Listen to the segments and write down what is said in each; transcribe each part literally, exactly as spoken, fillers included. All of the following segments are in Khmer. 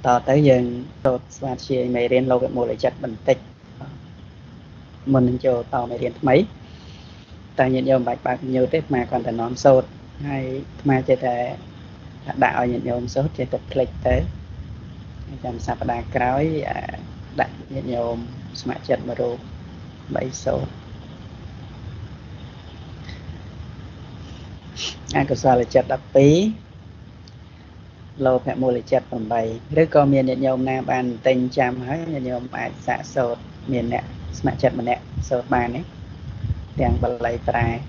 តទៅយើងចូលស្វាធ្យាយមេរៀនលោកវិមលចិត្តបន្តិចមុននឹងចូលតមេរៀនថ្មីតែញាតិញោមបាច់បើកញើទេអាគាត់តែនាំសូត្រហើយអាចេះតែដាក់ឲ្យញាតិញោមសូត្រចេះតែคลิกទៅចាំសប្តាហ៍ក្រោយដាក់ញាតិញោមស្ម័គ្រចិត្តមករូបបីសូត្រអកុសលចិត្តដប់ពីរលោភៈមូលចិត្តប្រាំបីឬក៏មានញាតិញោមណាបានទិញចាំហើយញាតិញោមអាចសាកសូត្រមានអ្នកស្ម័គ្រចិត្តម្នាក់សូត្របានទេទាំងបាលីប្រែ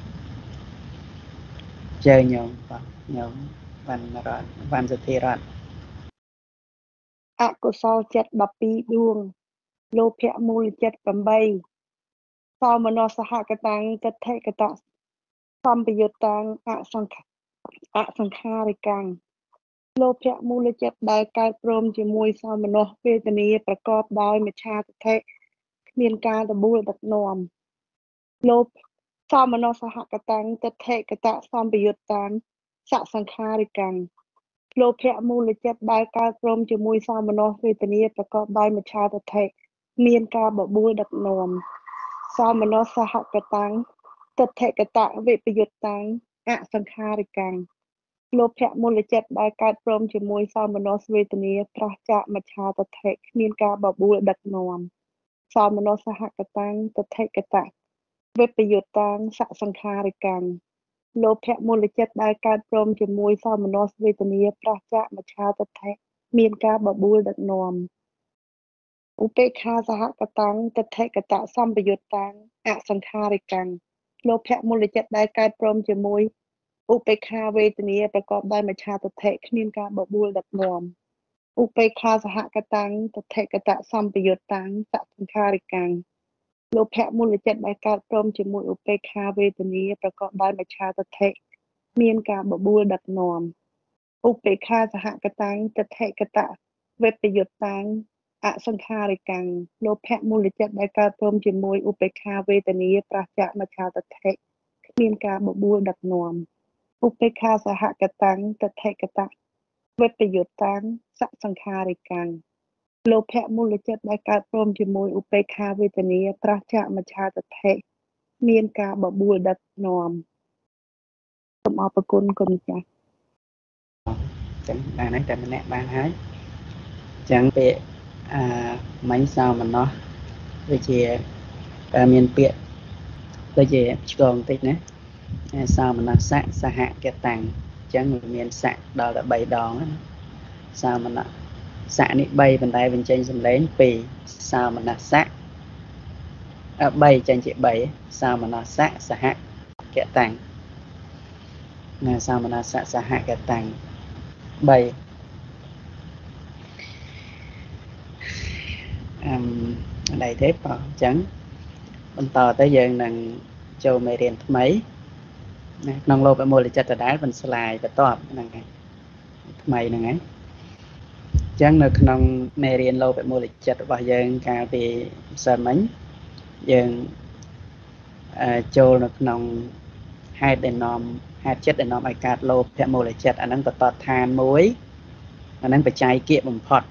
ជើញញោមបងញោមវណ្ណរតវណ្ណសុធិរតអកុសលចិត្តដប់ពីរដួងលោភៈមូលចិត្តប្រាំបីសោមនស្សសហកតាំងទិដ្ឋិកតៈសម្បយុត្តាំងអសង្ខអសង្ខារិកាំងលោភៈមូលចិត្តដែលកើតព្រមជាមួយសោមនស្សវេទនាប្រកបដោយមច្ឆាទិដ្ឋិគ្មានការដបួលដឹកនាំលោភសោមនស្សសហកតាំងទិដ្ឋិកតៈសម្បយុត្តាំងសសង្ខារិកាំងលោភៈមូលចិត្តដែលកើតព្រមជាមួយសោមនស្សវេទនាប្រកបដោយមច្ឆាទិដ្ឋិមានការបបួលដឹកនាំសោមនស្សសហកតាំងទិដ្ឋិកតៈវិបយុត្តាំងអសង្ខារិកាំងលោភៈមូលចិត្តដែលកើតព្រមជាមួយសោមនស្សវេទនាប្រះចាកមច្ឆាទិដ្ឋិគ្មានការបបួលដឹកនាំសោមនស្សសហកតាំងទិដ្ឋិកតៈវិបយុត្តាំងសសង្ខារិកាំងលោភៈមូលចិត្តដែលកើតព្រមជាមួយសោមនស្សវេទនាប្រះចាកមច្ឆាទិដ្ឋិមានការបបួលដឹកនាំឧបេក្ខាសហកតាំងទិដ្ឋិកតៈសម្បយុត្តាំងអសង្ខារិកាំងលោភៈមូលចិត្តដែលកើតព្រមជាមួយឧបេក្ខាវេទនាប្រកបដោយមច្ឆាទិដ្ឋិគ្មានការបបួលដឹកនាំឧបេក្ខាសហកតាំងទិដ្ឋិកតៈសម្បយុត្តាំងសសង្ខារិកាំងលោភៈមូលចិត្តដែលកើតព្រមជាមួយឧបេក្ខាវេទនាប្រកបដោយមច្ឆាទិដ្ឋិមានការបបួលដឹកនាំឧបេក្ខាសហកតាំងទិដ្ឋិកតៈវិបយុត្តាំងអសង្ខារិកាំងលោភៈមូលចិត្តដែលកើតព្រមជាមួយឧបេក្ខាវេទនាប្រះចាកមច្ឆាទិដ្ឋិគ្មានការបបួលដឹកនាំឧបេក្ខាសហកតាំងទិដ្ឋិកតៈវិបយុត្តាំងសសង្ខារិកាំងលោភៈមូលចិត្តដែលកើតព្រមជាមួយឧបេក្ខាវេទនាប្រះចាកមច្ឆាទិដ្ឋិមានការបបួលដឹកនាំសូមអរគុណគុណចាស់ចឹងបានហើយតែម្នាក់បានហើយចឹងពាក្យអាមិញសោមនស្សដូចជាមានពាក្យដូចជាឆ្កងតិចណាសោមនស្សសហកតាំងចឹងមានស័កដល់តែបីដងណាសោមនស្សស័កនេះបីប៉ុន្តែបញ្ចេញសំឡេងពីរសោមនស្សអបីចេញជាបីសោមនស្សសហកតាំងណាសោមនស្សសហកតាំងបីអឹមអីទេបងអញ្ចឹងបន្តទៅយើងនឹងចូលមេរៀនថ្មីណាក្នុងលោភៈមូលចិត្តដដែលបន្ស្លាយបន្ទាប់ហ្នឹងហើយថ្មីហ្នឹងហើយអញ្ចឹងនៅក្នុងមេរៀនលោភៈមូលចិត្តរបស់យើងកាលពីម្សិលមិញយើងចូលនៅក្នុងហេតុដែលនាំហេតុចិត្តដែលនាំឲ្យកើតលោភៈមូលចិត្តអាហ្នឹងបតតឋានមួយអាហ្នឹងបច្ច័យគៀកបំផុត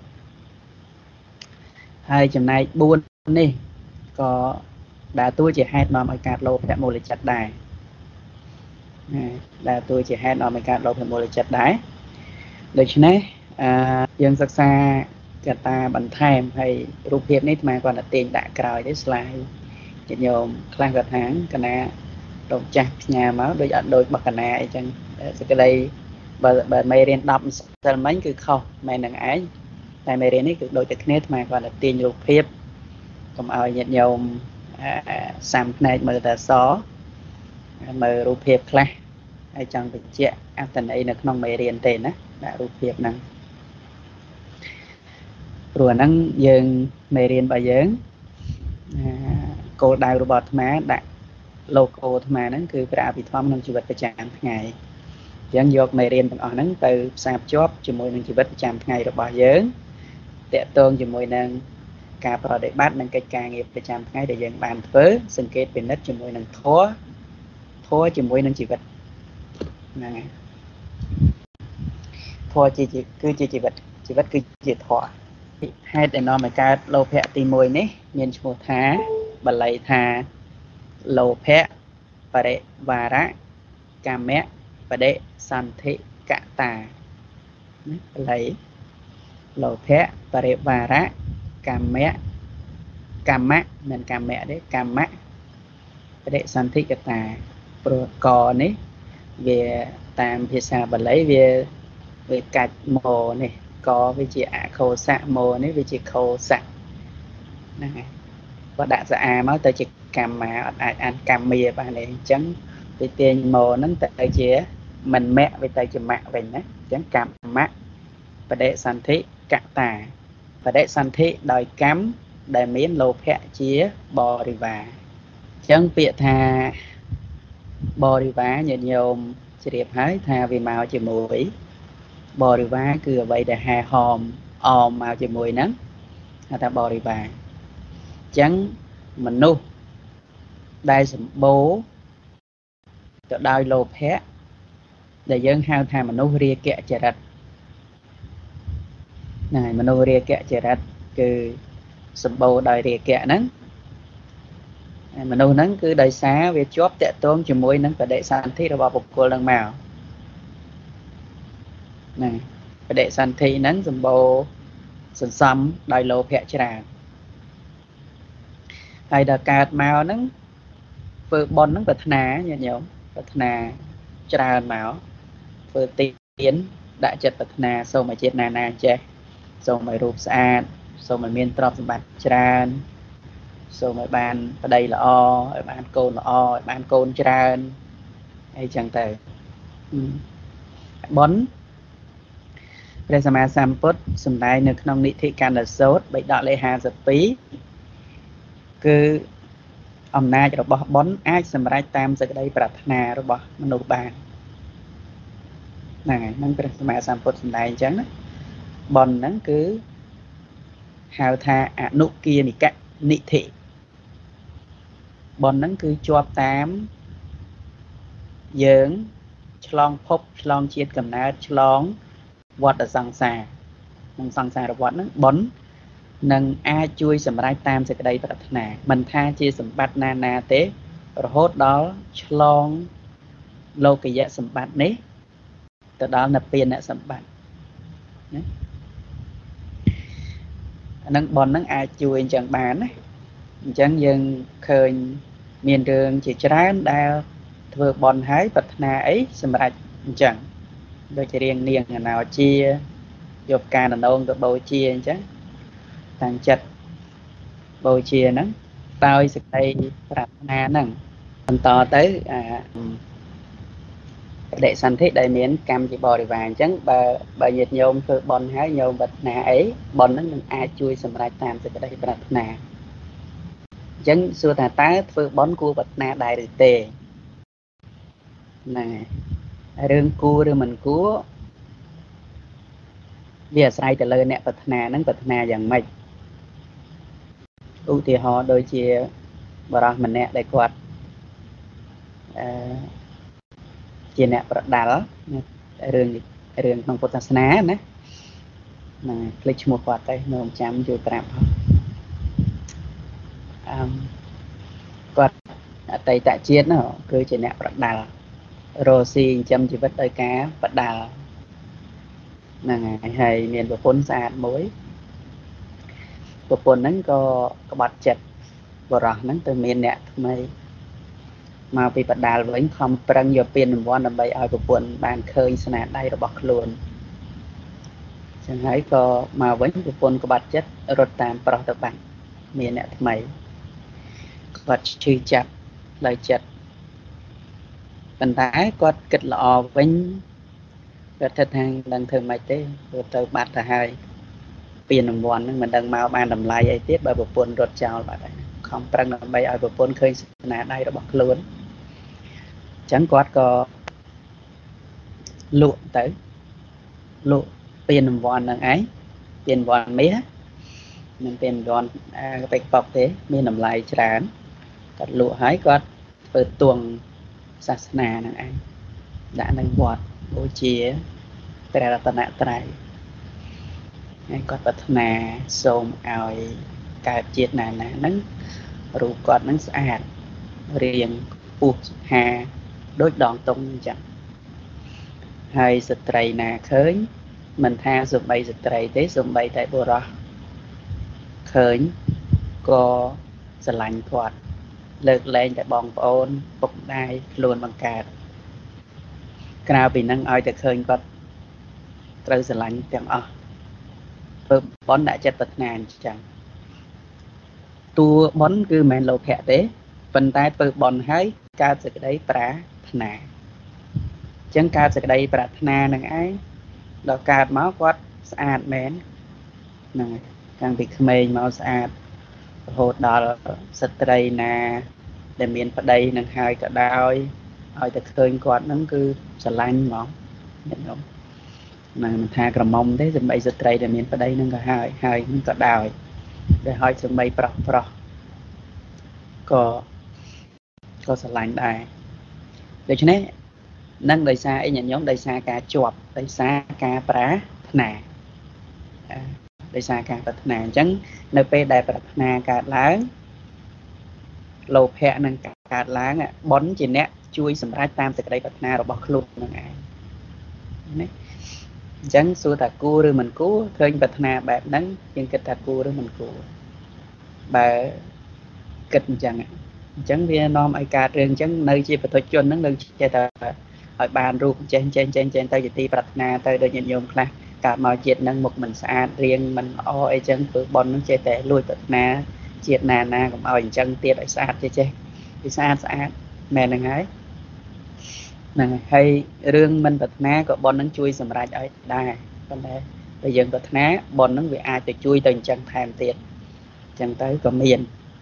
ហើយចំណែកបួននេះក៏ដើរតួជាហេតុនាំឲ្យកើតលោភៈមូលចិត្តដែរណាដើរតួជាហេតុនាំឲ្យកើតលោភៈមូលចិត្តដែរដូច្នេះអឺយើងសិក្សាកត្តាបន្ថែមហើយរូបភាពនេះអាគាត់តែទាញដាក់ក្រោយទេស្លាយញាតិញោមខ្លះគាត់ថាកណាលោកចាស់ផ្ញើមកដូចអត់ដូចបកណាអីចឹងសេចក្តីបើបើមេរៀនដប់ម្សិលមិញគឺខុសមែននឹងឯងតែមេរៀននេះគឺដូចតែគ្នាអាគាត់តែទាញរូបភាពកុំឲ្យញាតិញោមសាំភ្នែកមើលតែសមើលរូបភាពខ្លះហើយចង់បញ្ជាក់អត្ថន័យនៅក្នុងមេរៀនទេណាដាក់រូបភាពហ្នឹងព្រោះអាហ្នឹងយើងមេរៀនរបស់យើងគោលដៅរបស់អាត្មាដាក់ logo អាត្មាហ្នឹងគឺព្រះអភិធម្មក្នុងជីវិតប្រចាំថ្ងៃអញ្ចឹងយកមេរៀនទាំងអស់ហ្នឹងទៅផ្សារភ្ជាប់ជាមួយនឹងជីវិតប្រចាំថ្ងៃរបស់យើងតាក់ទងជាមួយនឹងការប្រតិបត្តិនិងកិច្ចការងារប្រចាំថ្ងៃដែលយើងបានធ្វើសង្កេតពិនិត្យជាមួយនឹងធម៌ធម៌ជាមួយនឹងជីវិតហ្នឹងហើយធម៌ជាគឺជាជីវិតជីវិតគឺជាធម៌ហេតុដែលនាំឲ្យកើតលោភៈទីមួយនេះមានឈ្មោះថាបាលីថាលោភៈបរិវារៈកាមៈបដិសន្ធិកតាបាលីលោភៈបរិវារៈកាមៈកម្មៈមិនកម្មៈទេកម្មៈបដិសន្ធិកតាព្រោះកនេះវាតាមភាសាបាលីវាវាកាច់មកនេះកវាជាអខោសៈមកនេះវាជាខោសៈហ្នឹងហើយបើដាក់ស្អាមកទៅជាកម្មៈអត់អាចអានកម្មមាបានទេអញ្ចឹងវាទាញមកហ្នឹងទៅជាមិនមៈវាទៅជាមៈវិញណាអញ្ចឹងកម្មៈបដិសន្ធិកតាបដិសន្ធិដោយកម្មដែលមានលោភៈជាបរិវារអញ្ចឹងពាក្យថាបរិវារញាតិញោមជ្រាបហើយថាវាមកជាមួយបរិវារគឺអ្វីដែលហែហមអមមកជាមួយហ្នឹងហៅថាបរិវារអញ្ចឹងមនុស្សដែលសម្បូរទៅដោយលោភៈដែលយើងហៅថាមនុស្សរាគៈចរិតហ្នឹងហើយមនុស្សរាគៈចរិតគឺសម្បូរដោយរាគៈហ្នឹងមនុស្សហ្នឹងគឺដោយសារវាជាប់តាក់ទងជាមួយនឹងបដិសន្ធិរបស់បុគ្គលហ្នឹងមកហ្នឹងបដិសន្ធិហ្នឹងសម្បូរសន្សំដោយលោភៈច្រើនហើយដល់កើតមកហ្នឹងធ្វើបុណ្យហ្នឹងប្រាថ្នាញាតិញោមប្រាថ្នាច្រើនមកធ្វើទានដាក់ចិត្តប្រាថ្នាសូមឲ្យជាតិណាណាចេះសូមឲ្យរូបស្អាតសូមឲ្យមានទ្រព្យសម្បត្តិច្រើនសូមឲ្យបានប្តីល្អឲ្យបានកូនល្អឲ្យបានកូនច្រើនអីចឹងទៅបុណ្យព្រះសម្មាសម្ពុទ្ធសម្ដែងនៅក្នុងនិធិកណ្ដសូត្របិដកលេខហាសិបពីរគឺអំណាចរបស់បុណ្យអាចសម្រេចតាមសេចក្តីប្រាថ្នារបស់មនុស្សបានហ្នឹងហើយហ្នឹងព្រះសម្មាសម្ពុទ្ធសម្ដែងអញ្ចឹងណាបុណ្យហ្នឹងគឺហៅថាអនុគានិកនិធិបុណ្យហ្នឹងគឺជាប់តាមយើងឆ្លងភពឆ្លងជាតិកំណើតឆ្លងវដ្តសង្សារក្នុងសង្សារវដ្តហ្នឹងបុណ្យនឹងអាចជួយសម្រេចតាមសេចក្តីប្រាថ្នាមិនថាជាសម្បត្តិណាណាទេរហូតដល់ឆ្លងលោកយៈសម្បត្តិនេះទៅដល់និព្វានសម្បត្តិណាអានឹងបុណ្យហ្នឹងអាចជួយអញ្ចឹងបានណាអញ្ចឹងយើងឃើញមានរឿងជាច្រើនដែលធ្វើបុណ្យហើយប្រាថ្នាអីសម្រេចអញ្ចឹងដូចជារៀងនាងអនោជាយកការណងទៅបូជាអញ្ចឹងតាំងចិត្តបូជាហ្នឹងដោយសេចក្តីប្រាថ្នាហ្នឹងបន្តទៅអាបដិសន្ធិដែលមានកម្មជាបរិវារអញ្ចឹងបើបើញាតិញោមធ្វើបុណ្យហើយញោមប្រាថ្នាអីបុណ្យហ្នឹងនឹងអាចជួយសម្រេចតាមសេចក្តីប្រាថ្នាអញ្ចឹងសួរថាតើធ្វើបុណ្យគួរប្រាថ្នាដែរឬទេណារឿងគួរឬមិនគួរវាអាស្រ័យទៅលើអ្នកប្រាថ្នាហ្នឹងប្រាថ្នាយ៉ាងម៉េចឧទាហរណ៍ដូចជាបរិសម្នាក់ដែលគាត់អឺជាអ្នកប្រដាល់រឿងរឿងក្នុងពុទ្ធសាសនាណាណាភ្លេចឈ្មោះគាត់ទៅនៅចាំជួយប្រាប់អឺគាត់អតីតជាតិនោះគឺជាអ្នកប្រដាល់រស់ស៊ីចិញ្ចឹមជីវិតដោយការបដាល់ហ្នឹងហើយហើយមានប្រពន្ធស្អាតមួយប្រពន្ធហ្នឹងក៏ក្បត់ចិត្តបរោះហ្នឹងទៅមានអ្នកថ្មីមកពីបដាល់វិញខំប្រឹងយកពានរង្វាន់ដើម្បីឲ្យប្រពន្ធបានឃើញស្នាដៃរបស់ខ្លួនចឹងហើយក៏មកវិញប្រពន្ធក្បត់ចិត្តរត់តាមប្រុសទៅបាត់មានអ្នកថ្មីគាត់ឈឺចាប់លើចិត្តប៉ុន្តែគាត់គិតល្អវិញគាត់គិតថាដឹងធ្វើម៉េចទេព្រោះទៅបាត់ទៅហើយពានរង្វាន់ហ្នឹងមិនដឹងមកបានតម្លៃអីទៀតបើប្រពន្ធរត់ចោលបាត់ហើយខំប្រឹងដើម្បីឲ្យប្រពន្ធឃើញស្នាដៃរបស់ខ្លួនអញ្ចឹងគាត់ក៏លក់ទៅលក់ពានរង្វាន់ហ្នឹងឯងពានរង្វាន់មាសមិនពានរង្វាន់អាពេកប៉ុកទេមានតម្លៃច្រើនគាត់លក់ហើយគាត់ធ្វើទួងសាសនាហ្នឹងឯងដាក់នៅវត្តបូជាព្រះរតនត្រ័យហើយគាត់ប្រាថ្នាសូមឲ្យកើតជាតិណាណាហ្នឹងរូបគាត់ហ្នឹងស្អាតរាងពុះហាដូចដងតុងអញ្ចឹងហើយស្ត្រីណាឃើញមិនថាសំបីស្ត្រីទេសំបីតែបុរសឃើញក៏ស្រឡាញ់គាត់លើកលែងតែបងប្អូនពុកម្ដាយខ្លួនបង្កើតក្រៅពីហ្នឹងឲ្យតែឃើញគាត់ត្រូវស្រឡាញ់ទាំងអស់ធ្វើបន់ដាក់ចិត្តប្រាថ្នាអញ្ចឹងតួបន់គឺមិនមែនលោភៈទេប៉ុន្តែធ្វើបន់ហើយកើតសេចក្តីប្រាថ្នាអញ្ចឹងកើតសេចក្តីប្រាថ្នានឹងឯងដល់កើតមកគាត់ស្អាតមែនហ្នឹងហើយតាំងពីក្មេងមកស្អាតរហូតដល់ស្ត្រីណាដែលមានប្តីនឹងហើយក៏ដោយឲ្យតែឃើញគាត់ហ្នឹងគឺស្រឡាញ់ហ្មងអ្នកខ្ញុំហ្នឹងមិនថាក្រមុំទេសម្បីស្ត្រីដែលមានប្តីហ្នឹងក៏ហើយហើយហ្នឹងក៏ដោយដែលឲ្យសម្បីប្រុសប្រុសក៏ក៏ស្រឡាញ់ដែរដូច្នេះនឹងដោយសារអីញាតិញោមដោយសារការជាប់ដោយសារការប្រាថ្នាដោយសារការប្រាថ្នាអញ្ចឹងនៅពេលដែលប្រាថ្នាកើតឡើងលោភៈនឹងកើតឡើងបុណ្យជាអ្នកជួយសម្រេចតាមសេចក្តីប្រាថ្នារបស់ខ្លួននឹងឯងណាអញ្ចឹងសួរថាគួរឬមិនគួរឃើញប្រាថ្នាបែបហ្នឹងយើងគិតថាគួរឬមិនគួរបើគិតអញ្ចឹងអញ្ចឹងវានាំឲ្យកើតរឿងអញ្ចឹងនៅជាបុតុជនហ្នឹងនៅចេះតែឲ្យបានរូបចេះចេះចេះចេះទៅជាទីប្រាថ្នាទៅដូចញាតិញោមខ្លះកើតមកជាតិហ្នឹងមុខមិនស្អាតរៀងមិនល្អអីចឹងធ្វើបន់ហ្នឹងចេះតែលួចប្រាថ្នាជាតិណាណាកុំឲ្យអញ្ចឹងទៀតឲ្យស្អាតចេះចេះវាស្អាតស្អាតមែនហ្នឹងហើយហ្នឹងហើយរឿងមិនប្រាថ្នាក៏បន់ហ្នឹងជួយសម្រេចឲ្យដែរប៉ុន្តែបើយើងប្រាថ្នាបន់ហ្នឹងវាអាចទៅជួយទៅអញ្ចឹងថែមទៀតអញ្ចឹងទៅក៏មាន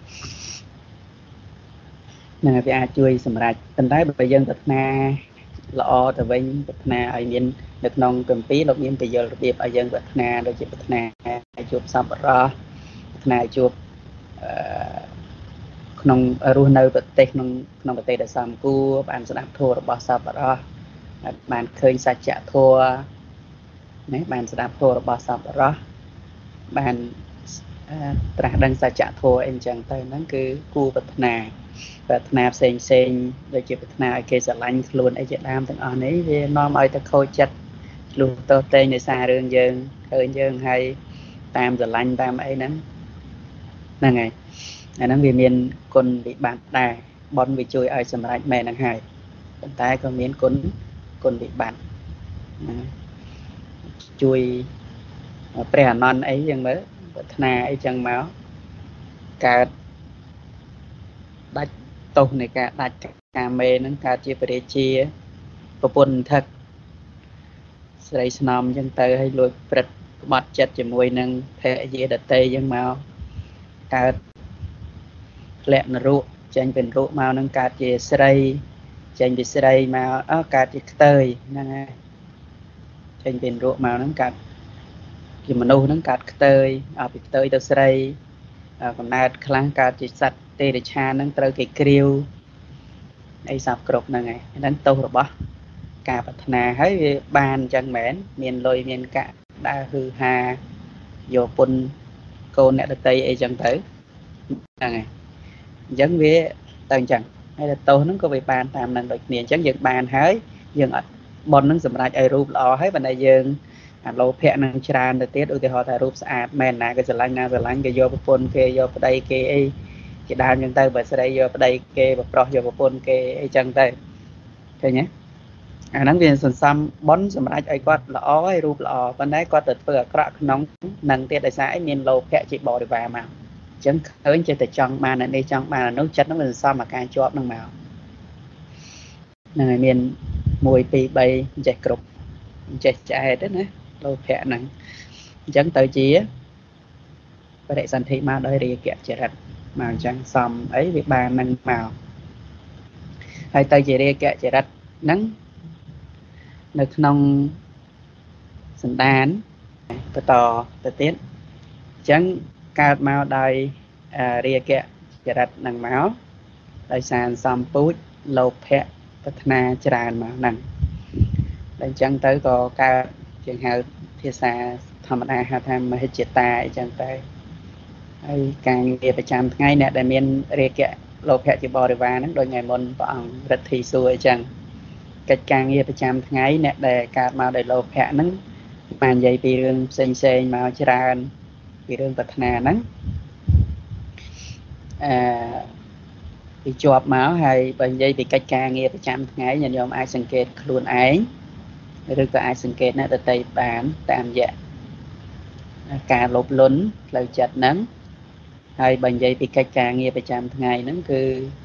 ហ្នឹងហើយវាអាចជួយសម្រេចប៉ុន្តែបើយើងប្រាថ្នាល្អទៅវិញប្រាថ្នាឲ្យមាននៅក្នុងគម្ពីរលោកមានពយល់របៀបឲ្យយើងប្រាថ្នាដូចជាប្រាថ្នាឲ្យជួបសប្បុរសប្រាថ្នាឲ្យជួបអឺក្នុងរស់នៅប្រទេសក្នុងក្នុងប្រទេសដែលសមគួរបានស្ដាប់ធម៌របស់សប្បុរសបានឃើញសច្ចធម៌ណាបានស្ដាប់ធម៌របស់សប្បុរសបានត្រាស់ដឹងសច្ចធម៌អីចឹងទៅហ្នឹងគឺគួរប្រាថ្នាប្រាថ្នាផ្សេងផ្សេងដូចជាប្រាថ្នាឲ្យគេស្រឡាញ់ខ្លួនអីជាដើមទាំងអស់នេះវានាំឲ្យទៅខូចចិត្តឆ្លុះតោតែងដោយសាររឿងយើងឃើញយើងហើយតាមស្រឡាញ់តាមអីហ្នឹងហ្នឹងហើយអាហ្នឹងវាមានគុណវិបត្តិដែរបន់វាជួយឲ្យសម្រេចមែនហ្នឹងហើយប៉ុន្តែក៏មានគុណគុណវិបត្តិណាជួយព្រះអនន្តអីយ៉ាងមើលប្រាថ្នាអីចឹងមកកើតដាច់ទោសនៃការដាច់កាមេហ្នឹងកើតជាបរិជាប្រពន្ធថឹកស្រីស្នំចឹងទៅឲ្យលួចព្រឹត្តក្បត់ចិត្តជាមួយនឹងភរិយាដតីចឹងមកកើតធ្លាក់នរកចេញពីនរកមកនឹងកើតជាស្រីចេញពីស្រីមកអើកើតជាខ្ទើយហ្នឹងហើយចេញពីនរកមកហ្នឹងកើតជាមនុស្សហ្នឹងកើតខ្ទើយឲ្យពីខ្ទើយទៅស្រីកំណើតខ្លាំងកើតជាសត្វទេរឆានហ្នឹងត្រូវគេគ្រាវអីសពគ្រប់ហ្នឹងហើយហ្នឹងទោសរបស់ការប្រាថ្នាហើយវាបានអញ្ចឹងមែនមានលុយមានកាក់ដើរហឺហាយកពុនកូនអ្នកដតីអីចឹងទៅហ្នឹងហើយអញ្ចឹងវាទៅអញ្ចឹងហើយទោសហ្នឹងក៏វាបានតាមនឹងដូចគ្នាអញ្ចឹងយើងបានហើយយើងអត់បនហ្នឹងសម្រាប់ឲ្យរូបល្អហើយប៉ុន្តែយើងអាលោភៈនឹងច្រើនទៅទៀតឧទាហរណ៍ថារូបស្អាតមែនណាក៏ស្រឡាញ់ណាស្រឡាញ់ក៏យកប្រពន្ធគេយកប្តីគេអីជាដើមអញ្ចឹងទៅបើស្រីយកប្តីគេបើប្រុសយកប្រពន្ធគេអីចឹងទៅឃើញទេអាហ្នឹងវាសន្សំបនសម្រាប់ឲ្យគាត់ល្អហើយរូបល្អប៉ុន្តែគាត់ទៅធ្វើអាក្រក់ក្នុងនឹងទៀតដោយសារអីមានលោភៈជាបរិវារមកអញ្ចឹងឃើញចេះតែចង់បានអានេះចង់បានអានោះចិត្តហ្នឹងវាសន្សំអាការជាប់ហ្នឹងមកហ្នឹងហើយមានមួយពីរបីចេះគ្រប់ចេះឆ្អែតណាលោភៈហ្នឹងអញ្ចឹងទៅជាបរិសន្ធិមកដោយរាគៈចរិតមកអញ្ចឹងសំអីវាបាននឹងមកហើយទៅជារាគៈចរិតហ្នឹងនៅក្នុងសន្តានបន្តទៅទៀតអញ្ចឹងកើតមកដោយរាគៈចរិតហ្នឹងមកដោយសារសំពូជលោភៈប្រាថ្នាច្រើនមកហ្នឹងតែអញ្ចឹងទៅក៏កើតជាហៅភាសាធម្មតាហៅថាមហិច្ឆតាអីចឹងទៅហើយការងារប្រចាំថ្ងៃអ្នកដែលមានរាគៈលោភៈជាបរិវារហ្នឹងដូចថ្ងៃមុនព្រះអង្គរិទ្ធីសួរអីចឹងកិច្ចការងារប្រចាំថ្ងៃអ្នកដែលកើតមកដោយលោភៈហ្នឹងបាននិយាយពីរឿងផ្សេងផ្សេងមកច្រើនពីរឿងប្រាថ្នាហ្នឹងអឺពីជាប់មកហើយបើនិយាយពីកិច្ចការងារប្រចាំថ្ងៃញាតិញោមអាចសង្កេតខ្លួនឯងឬក៏អាចសង្កេតអ្នកដទៃបានតាមរយៈការលុបលន់ផ្លូវចិត្តហ្នឹងហើយបើនិយាយពីកិច្ចការងារប្រចាំថ្ងៃហ្នឹងគឺ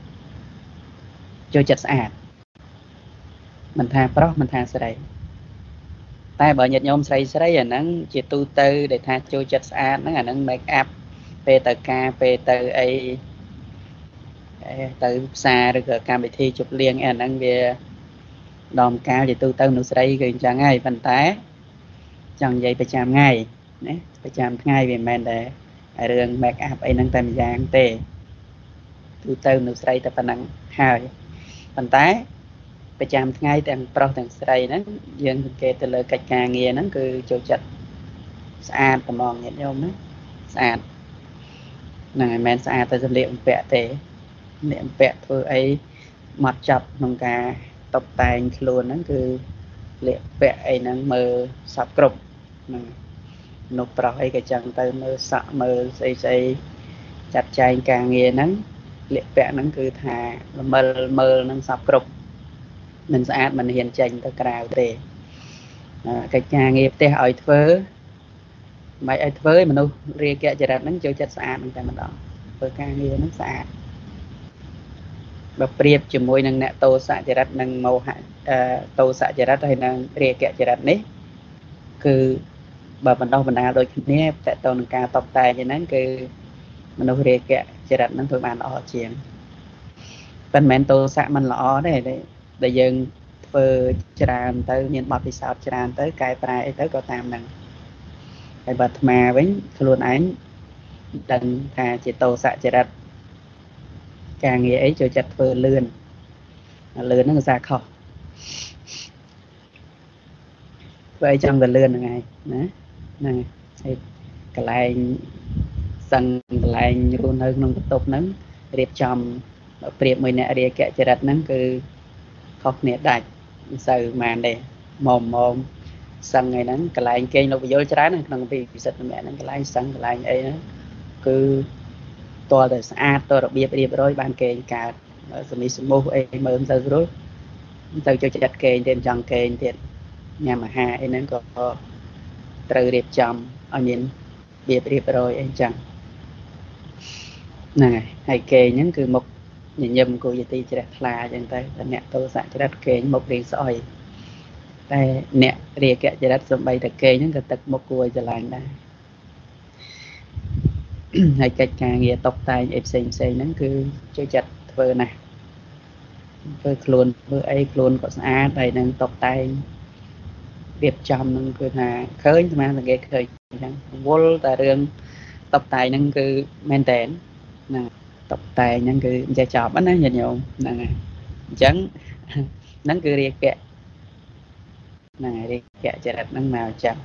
ចូលចិត្តស្អាតមិនថាប្រុសមិនថាស្រីតែបើញាតិញោមស្រីស្រីអាហ្នឹងជាទូទៅដែលថាចូលចិត្តស្អាតហ្នឹងអាហ្នឹង make up ពេលទៅការពេលទៅអីទៅផ្សារឬក៏កម្មវិធីជប់លៀងអាហ្នឹងវាដំកាលជាទូទៅមនុស្សស្រីគឺអញ្ចឹងហើយប៉ុន្តែចង់និយាយប្រចាំថ្ងៃណាប្រចាំថ្ងៃវាមិនមែនតែរឿង make up អីហ្នឹងតែម្យ៉ាងទេទូទៅមនុស្សស្រីតែប៉ុណ្ណឹងហើយប៉ុន្តែប្រចាំថ្ងៃទាំងប្រុសទាំងស្រីហ្នឹងយើងសង្កេតទៅលើកិច្ចការងារហ្នឹងគឺចូលចិត្តស្អាតត្មងញាតិញោមណាស្អាតហ្នឹងហើយមិនមែនស្អាតតែសម្លៀកបំពាក់ទេសម្លៀកបំពាក់ធ្វើអីមកចាប់ក្នុងការតុបតែងខ្លួនហ្នឹងគឺស្លៀកពាក់អីហ្នឹងមើលសពគ្រប់ហ្នឹងមនុស្សប្រុសអីក៏ចឹងទៅមើលសក់មើលស្អីស្អីចាត់ចែងការងារហ្នឹងស្លៀកពាក់ហ្នឹងគឺថាល្មិលមើលហ្នឹងសពគ្រប់មិនស្អាតមិនហ៊ានចេញទៅក្រៅទេកិច្ចការងារផ្ទះឲ្យធ្វើមិនឲ្យធ្វើឲ្យមនុស្សរាគៈចរិតហ្នឹងចូលចិត្តស្អាតហ្នឹងតែម្ដងធ្វើការងារហ្នឹងស្អាតបើប្រៀបជាមួយនឹងអ្នកតោសៈចរិតនិងមោហៈតោសៈចរិតហើយនឹងរាគៈចរិតនេះគឺបើបណ្ដោះបណ្ដាលដូចគ្នាតទៅនឹងការតបតែងហ្នឹងគឺមនុស្សរាគៈចរិតហ្នឹងធ្វើបានល្អជាងប៉ុន្តែមិនមែនតោសៈមិនល្អទេដែលយើងធ្វើច្រើនទៅមានបទពិសោធន៍ច្រើនទៅកែប្រែអីទៅក៏តាមហ្នឹងហើយបើអាត្មាវិញខ្លួនឯងដឹងថាជាតោសៈចរិតការងារអីចូលចិត្តធ្វើលឿនលឿនហ្នឹងគឺសារខុសធ្វើអីចង់តែលឿនហ្នឹងហើយណាហ្នឹងហើយកន្លែងសឹងកន្លែងរស់នៅក្នុងបន្ទប់ហ្នឹងរៀបចំប្រៀបមួយអ្នករាគៈចរិតហ្នឹងគឺខុសគ្នាដាច់មិនសូវបានទេមុំមុំសឹងឯហ្នឹងកន្លែងគេងលោកពយល់ច្រើនក្នុងពីពិសិដ្ឋម្នាក់ហ្នឹងកន្លែងសឹងកន្លែងអីហ្នឹងគឺតើតែស្អាតតើរបៀបរៀបរយបានគេងកើតសមីសមោះអីមើលមិនទៅស្រួលមិនទៅចូលចិត្តគេងទេមិនចង់គេងទៀតញ៉ាំអាហារអីហ្នឹងក៏ត្រូវរៀបចំឲ្យមានរបៀបរៀបរយអីចឹងហ្នឹងហើយហើយគេងហ្នឹងគឺមុខញញឹមគួរជាទីជ្រះថ្លាចឹងទៅតែអ្នកទោសៈចរិតគេងមុខរៀងស្អុយតែអ្នករាគៈចរិតសំបីតែគេងហ្នឹងក៏ទឹកមុខគួរឲ្យស្រឡាញ់ដែរហើយកិច្ចការងារតុបតែងអីផ្សេងផ្សេងហ្នឹងគឺចូលចិត្តធ្វើណាស់ធ្វើខ្លួនធ្វើអីខ្លួនក៏ស្អាតហើយនឹងតុបតែងរៀបចំហ្នឹងគឺថាឃើញស្មានសង្កេតឃើញអញ្ចឹងវល់តែរឿងតុបតែងហ្នឹងគឺមែនតែនណាតុបតែងហ្នឹងគឺចេះចប់ណាញាតិញោមហ្នឹងហើយអញ្ចឹងហ្នឹងគឺរាគៈហ្នឹងហើយរាគៈចរិតហ្នឹងមកអញ្ចឹង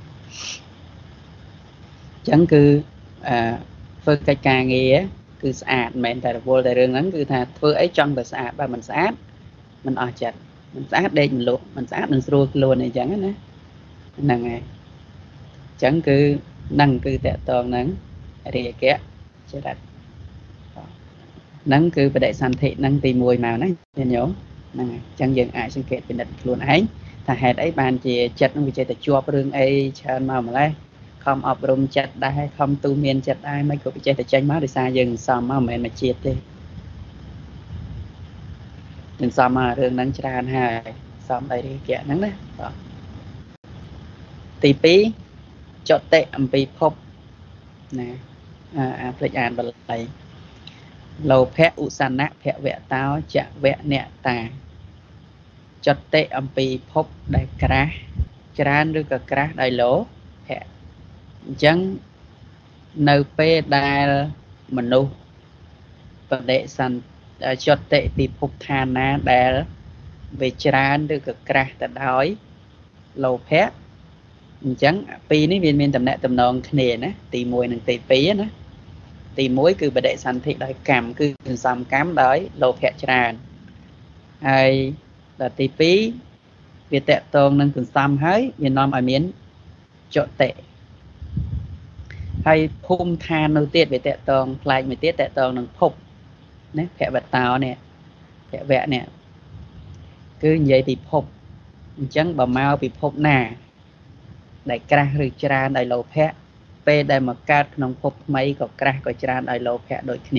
អញ្ចឹងគឺអឺធ្វើកិច្ចការងារគឺស្អាតមិនមែនតែរវល់តែរឿងហ្នឹងគឺថាធ្វើអីចង់តែស្អាតបើមិនស្អាតមិនអស់ចិត្តមិនស្អាតដេកមិនលក់មិនស្អាតមិនស្រួលខ្លួនអីចឹងណាហ្នឹងហើយអញ្ចឹងគឺហ្នឹងគឺតកតងហ្នឹងរាគៈចរិតហ្នឹងគឺបដិសន្ធិហ្នឹងទីមួយមកណាញាតិញោមហ្នឹងហើយអញ្ចឹងយើងអាចសង្កេតពិនិត្យខ្លួនឯងថាហេតុអីបានជាចិត្តហ្នឹងវាចេះតែជាប់រឿងអីច្រើនមកម្ល៉េះខំអប់រំចិត្តដែរខំទូមានចិត្តដែរមិនក៏ចេះតែចេញមកដោយសារយើងសំមកមិនមែនមកជាតិទេយើងសំមករឿងហ្នឹងច្រើនហើយសំដីរាគៈហ្នឹងណាបាទទីពីរចតិអំពីភពណាអាផ្លេចអានបល័យលោភៈឧសនៈភវតោចវៈអ្នកតាចតិអំពីភពដែលក្រាស់ច្រើនឬក៏ក្រាស់ដោយលោភៈអញ្ចឹងនៅពេលដែលមនុស្សបដិសន្ធចតិពីភពឋានណាដែលវាច្រើនឬក៏ក្រាស់ទៅដោយលោភៈអញ្ចឹងពីរនេះវាមានតំណែងតំណងគ្នាណាទីមួយនិងទីពីរណាទីមួយគឺបដិសន្ធិដោយកម្មគឺសន្សំកម្មដោយលោភៈច្រើនហើយដល់ទីពីរវាតកតងនឹងសន្សំហើយវានាំឲ្យមានចតិហើយភូមិឋាននៅទៀតវាតកតងផ្លែកមួយទៀតតកតងនឹងភពណាភវតោនេះភវៈនេះគឺនិយាយពីភពអញ្ចឹងបើមកពីភពណាដែលក្រាស់ឬច្រើនដោយលោភៈពេលដែលមកកើតក្នុងភពថ្មីក៏ក្រាស់ក៏ច្រើនដោយលោភៈដូចគ្នា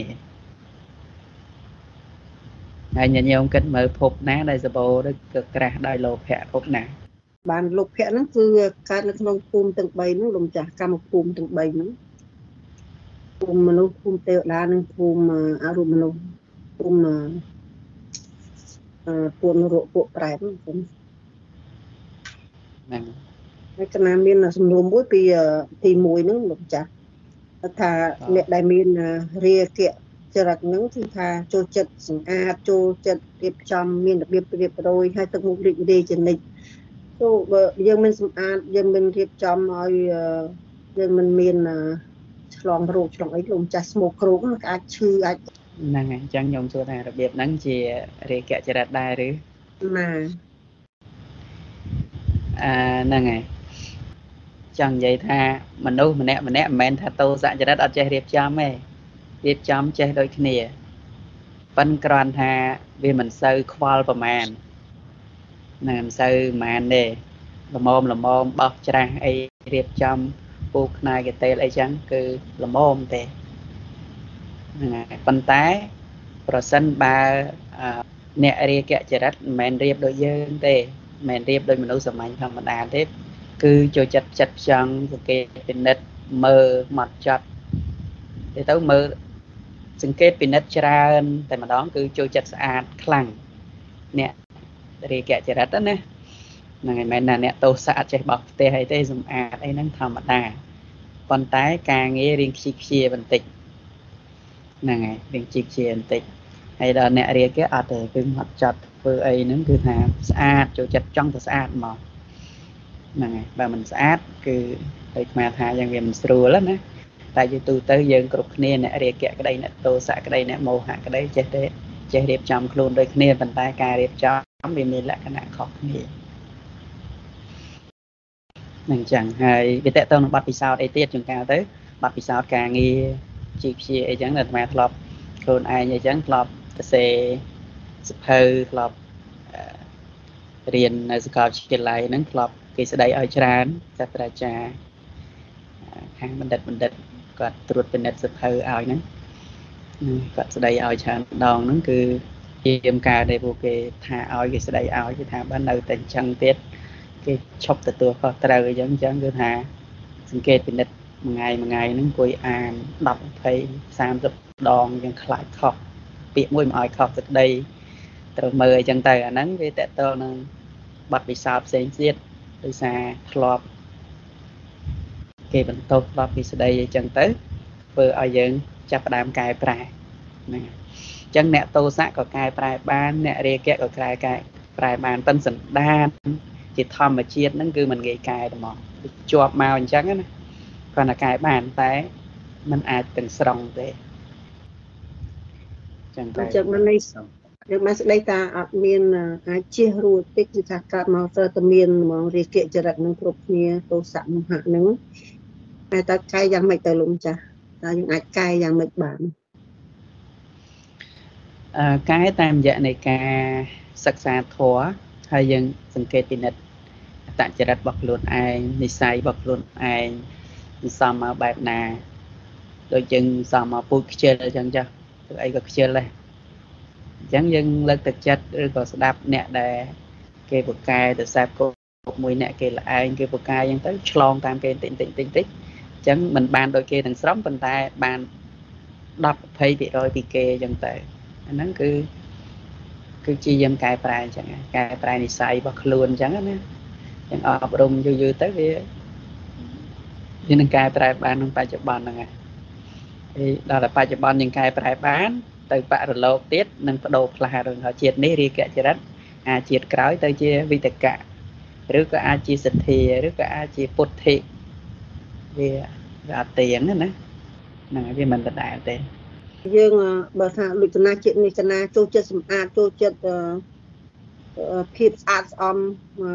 ហើយញាតិញោមគិតមើលភពណាដែលសបោឬក៏ក្រាស់ដោយលោភៈភពណាបានលោភៈហ្នឹងគឺកើតនៅក្នុងភូមិទាំង3ហ្នឹងលោកម្ចាស់កម្មភូមិទាំង3ហ្នឹងភូមិមនុស្សភូមិទេវតានិងភូមិអរូបមនុស្សភូមិអឺពួកនរកពួកប្រែតហ្នឹងហ្នឹងហើយកណាមានសំណួរមួយពីទីមួយហ្នឹងលោកម្ចាស់ថាអ្នកដែលមានរាគៈចរិតហ្នឹងគឺថាចូលចិត្តសម្អាតចូលចិត្តរៀបចំមានរបៀបរៀបរយហើយទឹកមុខរីករាយជានិច្ចទៅបើយើងមិនសម្អាតយើងមិនរៀបចំឲ្យយើងមិនមានឆ្លងរោគឆ្លងអីលោកម្ចាស់ស្មោកគ្រោកអាចឈឺអាចហ្នឹងហើយអញ្ចឹងខ្ញុំសួរថារបៀបហ្នឹងជារាគៈចរិតដែរឬណាអឺហ្នឹងហើយចង់និយាយថាមនុស្សម្នាក់ម្នាក់មិនមែនថាតោសៈចរិតអត់ចេះរៀបចំទេរៀបចំចេះដូចគ្នាប៉ិនគ្រាន់ថាវាមិនសូវខ្វល់ប្រមាណណាមិនសូវប្រមាណទេល្មមល្មមបោះច្រាស់អីរៀបចំពូខ្នាយកតេលអីចឹងគឺល្មមទេហ្នឹងហើយប៉ុន្តែប្រសិនបើអ្នករាគៈចរិតមិនមែនរៀបដូចយើងទេមិនមែនរៀបដូចមនុស្សសាមញ្ញធម្មតាទេគឺចូលចិត្តចិត្តចង់សង្កេតពិនិត្យមើលមកចត់ទៅទៅមើលសង្កេតពិនិត្យច្រើនតែម្ដងគឺចូលចិត្តស្អាតខ្លាំងអ្នករាគៈចរិតណាហ្នឹងហើយមិនមែនណាអ្នកទោសៈចេះបោះផ្ទះអីទេសម្អាតអីហ្នឹងធម្មតាប៉ុន្តែការងាររៀងខ្ជិះខ្ជាបន្តិចហ្នឹងហើយរៀងខ្ជិះខ្ជាបន្តិចហើយដល់អ្នករាគៈអត់ទេគឺមកចត់ធ្វើអីហ្នឹងគឺថាស្អាតចូលចិត្តចង់ទៅស្អាតមកហ្នឹងហើយបើមិនស្អាតគឺឲ្យស្មារថាយ៉ាងវាមិនស្រួលណាតែយូរទូទៅយើងគ្រប់គ្នាអ្នករាគៈក្តីអ្នកទោសៈក្តីអ្នកមោហៈក្តីចេះតែចេះរៀបចំខ្លួនដូចគ្នាប៉ុន្តែការរៀបចំវាមានលក្ខណៈខុសគ្នានឹងចឹងហើយវាតកតងនឹងបទពិសោធន៍អីទៀតជួនកាលទៅបទពិសោធន៍ការងារជីវជាអីចឹងអាត្មាធ្លាប់ខ្លួនឯងអីចឹងធ្លាប់ទៅសេសភៅធ្លាប់រៀននៅសាកលវិទ្យាល័យហ្នឹងធ្លាប់គេស្ដីឲ្យច្រើនសាស្ត្រាចារ្យខាងបណ្ឌិតបណ្ឌិតគាត់ត្រួតពិនិត្យសភៅឲ្យហ្នឹងគាត់ស្ដីឲ្យច្រើនម្ដងហ្នឹងគឺជាមការដែលពួកគេថាឲ្យគេស្ដីឲ្យគេថាបើនៅតែអញ្ចឹងទៀតគេឈប់ទទួលខុសត្រូវអញ្ចឹងអញ្ចឹងគឺថាសង្កេតពិនិត្យមួយថ្ងៃមួយថ្ងៃហ្នឹងអង្គុយអានដប់ ยี่สิบ สามสิบដងអញ្ចឹងខ្លាចខុសពាក្យមួយមិនឲ្យខុសទឹកដីត្រូវមើលអញ្ចឹងទៅអាហ្នឹងវាតកតនឹងបទពិសោធន៍ផ្សេងទៀតដោយសារធ្លាប់គេបន្ទោសធ្លាប់ពីស្ដីអញ្ចឹងទៅធ្វើឲ្យយើងចាប់ផ្ដើមកែប្រែហ្នឹងអញ្ចឹងអ្នកទោសៈក៏កែប្រែបានអ្នករាគៈក៏កែកែប្រែបានប៉ុន្តែសន្តានជាធម្មជាតិហ្នឹងគឺមិនងាយកែទេមកជាប់មកអញ្ចឹងណាគាត់តែកែបានតែมันអាចទាំងស្រុងទេអញ្ចឹងតែចឹងមិនន័យយើងមកស្ដីថាអត់មានអាចជៀសរួចតិចគឺថាកើតមកត្រូវតែមានហ្មងរាគៈចរិតនឹងគ្រប់គ្នាទោសៈមោហៈហ្នឹងតែតើកែយ៉ាងម៉េចទៅលោកចាស់តើយើងអាចកែយ៉ាងម៉េចបានអឺកែតាមរយៈនៃការសិក្សាធម៌ហើយយើងសង្កេតពិនិត្យអត្តចរិតរបស់ខ្លួនឯងនិស្ស័យរបស់ខ្លួនឯងសំមកបែបណាដូចយើងសំមកពូជខ្ជិលអញ្ចឹងចាស់ធ្វើអីក៏ខ្ជិលដែរអញ្ចឹងយើងលើកទឹកចិត្តឬក៏ស្ដាប់អ្នកដែលគេពូកែទៅសាបគោមួយអ្នកគេល្ឯងគេពូកែអញ្ចឹងទៅឆ្លងតាមគេតិចតិចតិចតិចអញ្ចឹងមិនបានដូចគេទាំងស្រុងប៉ុន្តែបាន ដប់ ยี่สิบ ភាគរយពីគេអញ្ចឹងទៅអាហ្នឹងគឺគឺជាយើងកែប្រែអញ្ចឹងកែប្រែនិស្ស័យរបស់ខ្លួនអញ្ចឹងណាយើងអប់រំយូរយូរទៅវាយើងនឹងកែប្រែបានក្នុងបច្ចុប្បន្នហ្នឹងហើយដល់តែបច្ចុប្បន្នយើងកែប្រែបានទៅបរិលោកទៀតនឹងបដូរផ្លាស់រឿងជាតិនេះរាគៈចរិតអាជាតិក្រោយទៅជាវិតកៈឬក៏អាចជាសទ្ធាឬក៏អាចជាពុទ្ធិវាវាអត់ទៀងណាហ្នឹងហើយវាមិនដដែលទេយើងបើថាលក្ខណៈជាតិនេះកណាចូលចិត្តសម្អាតចូលចិត្តភាពស្អាតស្អំ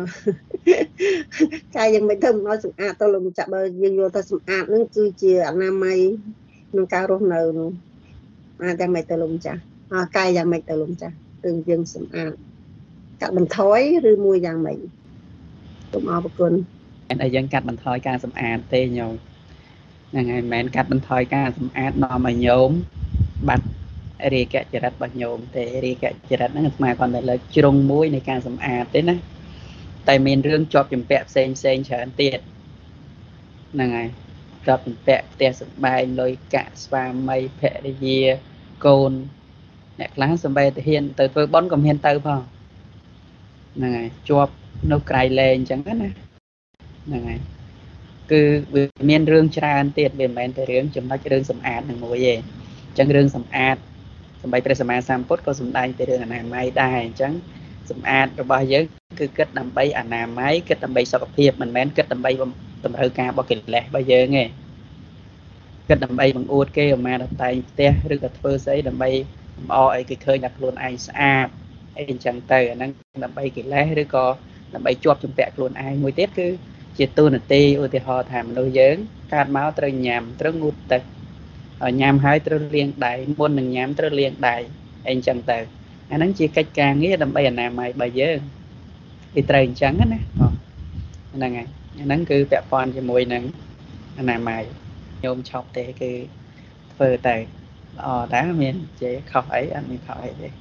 កាយយ៉ាងមិនទៅមិនឲ្យសម្អាតទៅលោកចាក់បើយើងយល់ថាសម្អាតនឹងគឺជាអនាម័យក្នុងការរស់នៅនោះអាចយ៉ាងម៉េចទៅលោកចាស់កាយយ៉ាងម៉េចទៅលោកចាស់គឺយើងសម្អាតកាត់បន្ថយឬមួយយ៉ាងម៉េចសូមអរគុណតែឲ្យយើងកាត់បន្ថយការសម្អាតទេញោមហ្នឹងហើយមិនមែនកាត់បន្ថយការសម្អាតនាំឲ្យញោមបាត់រាគៈចរិតរបស់ញោមទេរាគៈចរិតហ្នឹងអាត្មាគាត់តែលើកជ្រុងមួយនៃការសម្អាតទេណាតែមានរឿងជាប់ចម្ពាក់ផ្សេងផ្សេងច្រើនទៀតហ្នឹងហើយជាប់ចម្ពាក់ផ្ទះសម្បែងលុយកាក់ស្វាមីភរិយាកូនអ្នកខ្លះសំបីតាហ៊ានទៅធ្វើបន់ក៏មិនហ៊ានទៅផងហ្នឹងហើយជាប់នៅក្រៃលែងអញ្ចឹងណាហ្នឹងហើយគឺវាមានរឿងច្រើនទៀតវាមិនមែនតែរឿងចំណុចរឿងសម្អាតនឹងមួយទេអញ្ចឹងរឿងសម្អាតសម្បីព្រះសម្មាសម្ពុទ្ធក៏សម្ដែងពីរឿងអនាម័យដែរអញ្ចឹងសម្អាតរបស់យើងគឺគិតដើម្បីអនាម័យគិតដើម្បីសុខភាពមិនមែនគិតដើម្បីតម្រូវការរបស់កិលេសរបស់យើងទេគិតដើម្បីបង្អួតគេអាមាតែងផ្ទះឬក៏ធ្វើស្អីដើម្បីអំអឲ្យគេឃើញថាខ្លួនឯងស្អាតអីអញ្ចឹងទៅអាហ្នឹងដើម្បីកិលេសឬក៏ដើម្បីជាប់ជំពាក់ខ្លួនឯងមួយទៀតគឺជាទូនាទីឧទាហរណ៍ថាមនុស្សយើងកើតមកត្រូវញ៉ាំត្រូវងូតទឹកញ៉ាំហើយត្រូវលាងដៃមុននឹងញ៉ាំត្រូវលាងដៃអីអញ្ចឹងទៅអាហ្នឹងជាកិច្ចការងារដើម្បីអនាម័យរបស់យើងវាត្រូវអញ្ចឹងណាហ្នឹងហើយអាហ្នឹងគឺពាក់ព័ន្ធជាមួយនឹងអនាម័យញោមឈប់ទេគឺធ្វើទៅល្អដែរមានជេខុសអីអត់មានខុសអីទេ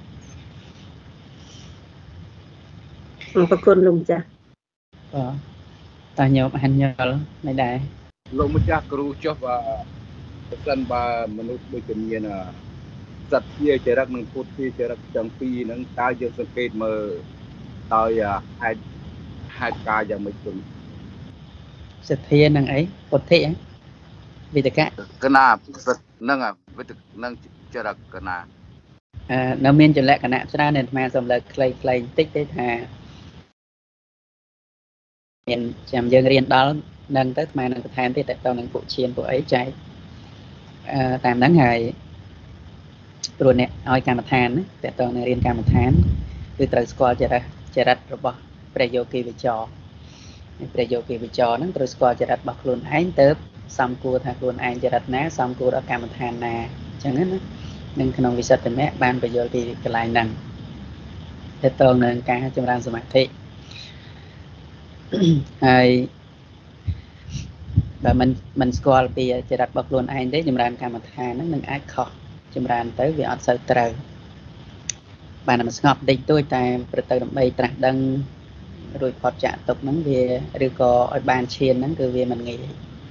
អរគុណលោកចាស់បាទតើញោមអានយល់មិនដែរលោកម្ចាស់គ្រូចុះបើប្រសិនបើមនុស្សដូចជាមានសត្វជាចរិតនិងពុទ្ធជាចរិតទាំងពីរហ្នឹងតើយើងសង្កេតមើលដោយហេតុហេតុការយ៉ាងម៉េចទៅសទ្ធានឹងអីពុទ្ធិវិតកៈកណាសិទ្ធហ្នឹងវិតនឹងចរិតកណាអឺនៅមានចលក្ខណៈច្រើននៅអាត្មាសំលើកខ្លីៗបន្តិចទេថាមានចាំយើងរៀនដល់នឹងទៅអាត្មានឹងបន្ថែមទៀតតែតទៅនឹងពួកឈានពួកអីចែកអឺតាមហ្នឹងហើយព្រោះអ្នកឲ្យកម្មដ្ឋានណាតែតទៅនឹងរៀនកម្មដ្ឋានគឺត្រូវស្គាល់ចរិតចរិតរបស់ព្រះយោគីវិចរព្រះយោគីវិចរហ្នឹងត្រូវស្គាល់ចរិតរបស់ខ្លួនឯងទៅសំគួរថាខ្លួនឯងចរិតណាសំគួរដល់កម្មដ្ឋានណាអញ្ចឹងណានឹងក្នុងវិសុទ្ធិមគ្គបានបញ្យល់ពីកន្លែងហ្នឹងទៅតទៅនឹងការចម្រើនសមាធិហើយបើមិនមិនស្គាល់ពីចរិតរបស់ខ្លួនឯងទេចម្រើនកម្មដ្ឋានហ្នឹងនឹងអាចខុសចម្រើនទៅវាអត់សូវត្រូវបានតែស្ងប់បន្តិចតួចតែប្រទៅដើម្បីត្រាស់ដឹងរួចផុតចាកទុកហ្នឹងវាឬក៏ឲ្យបានឈានហ្នឹងគឺវាមិនងាយ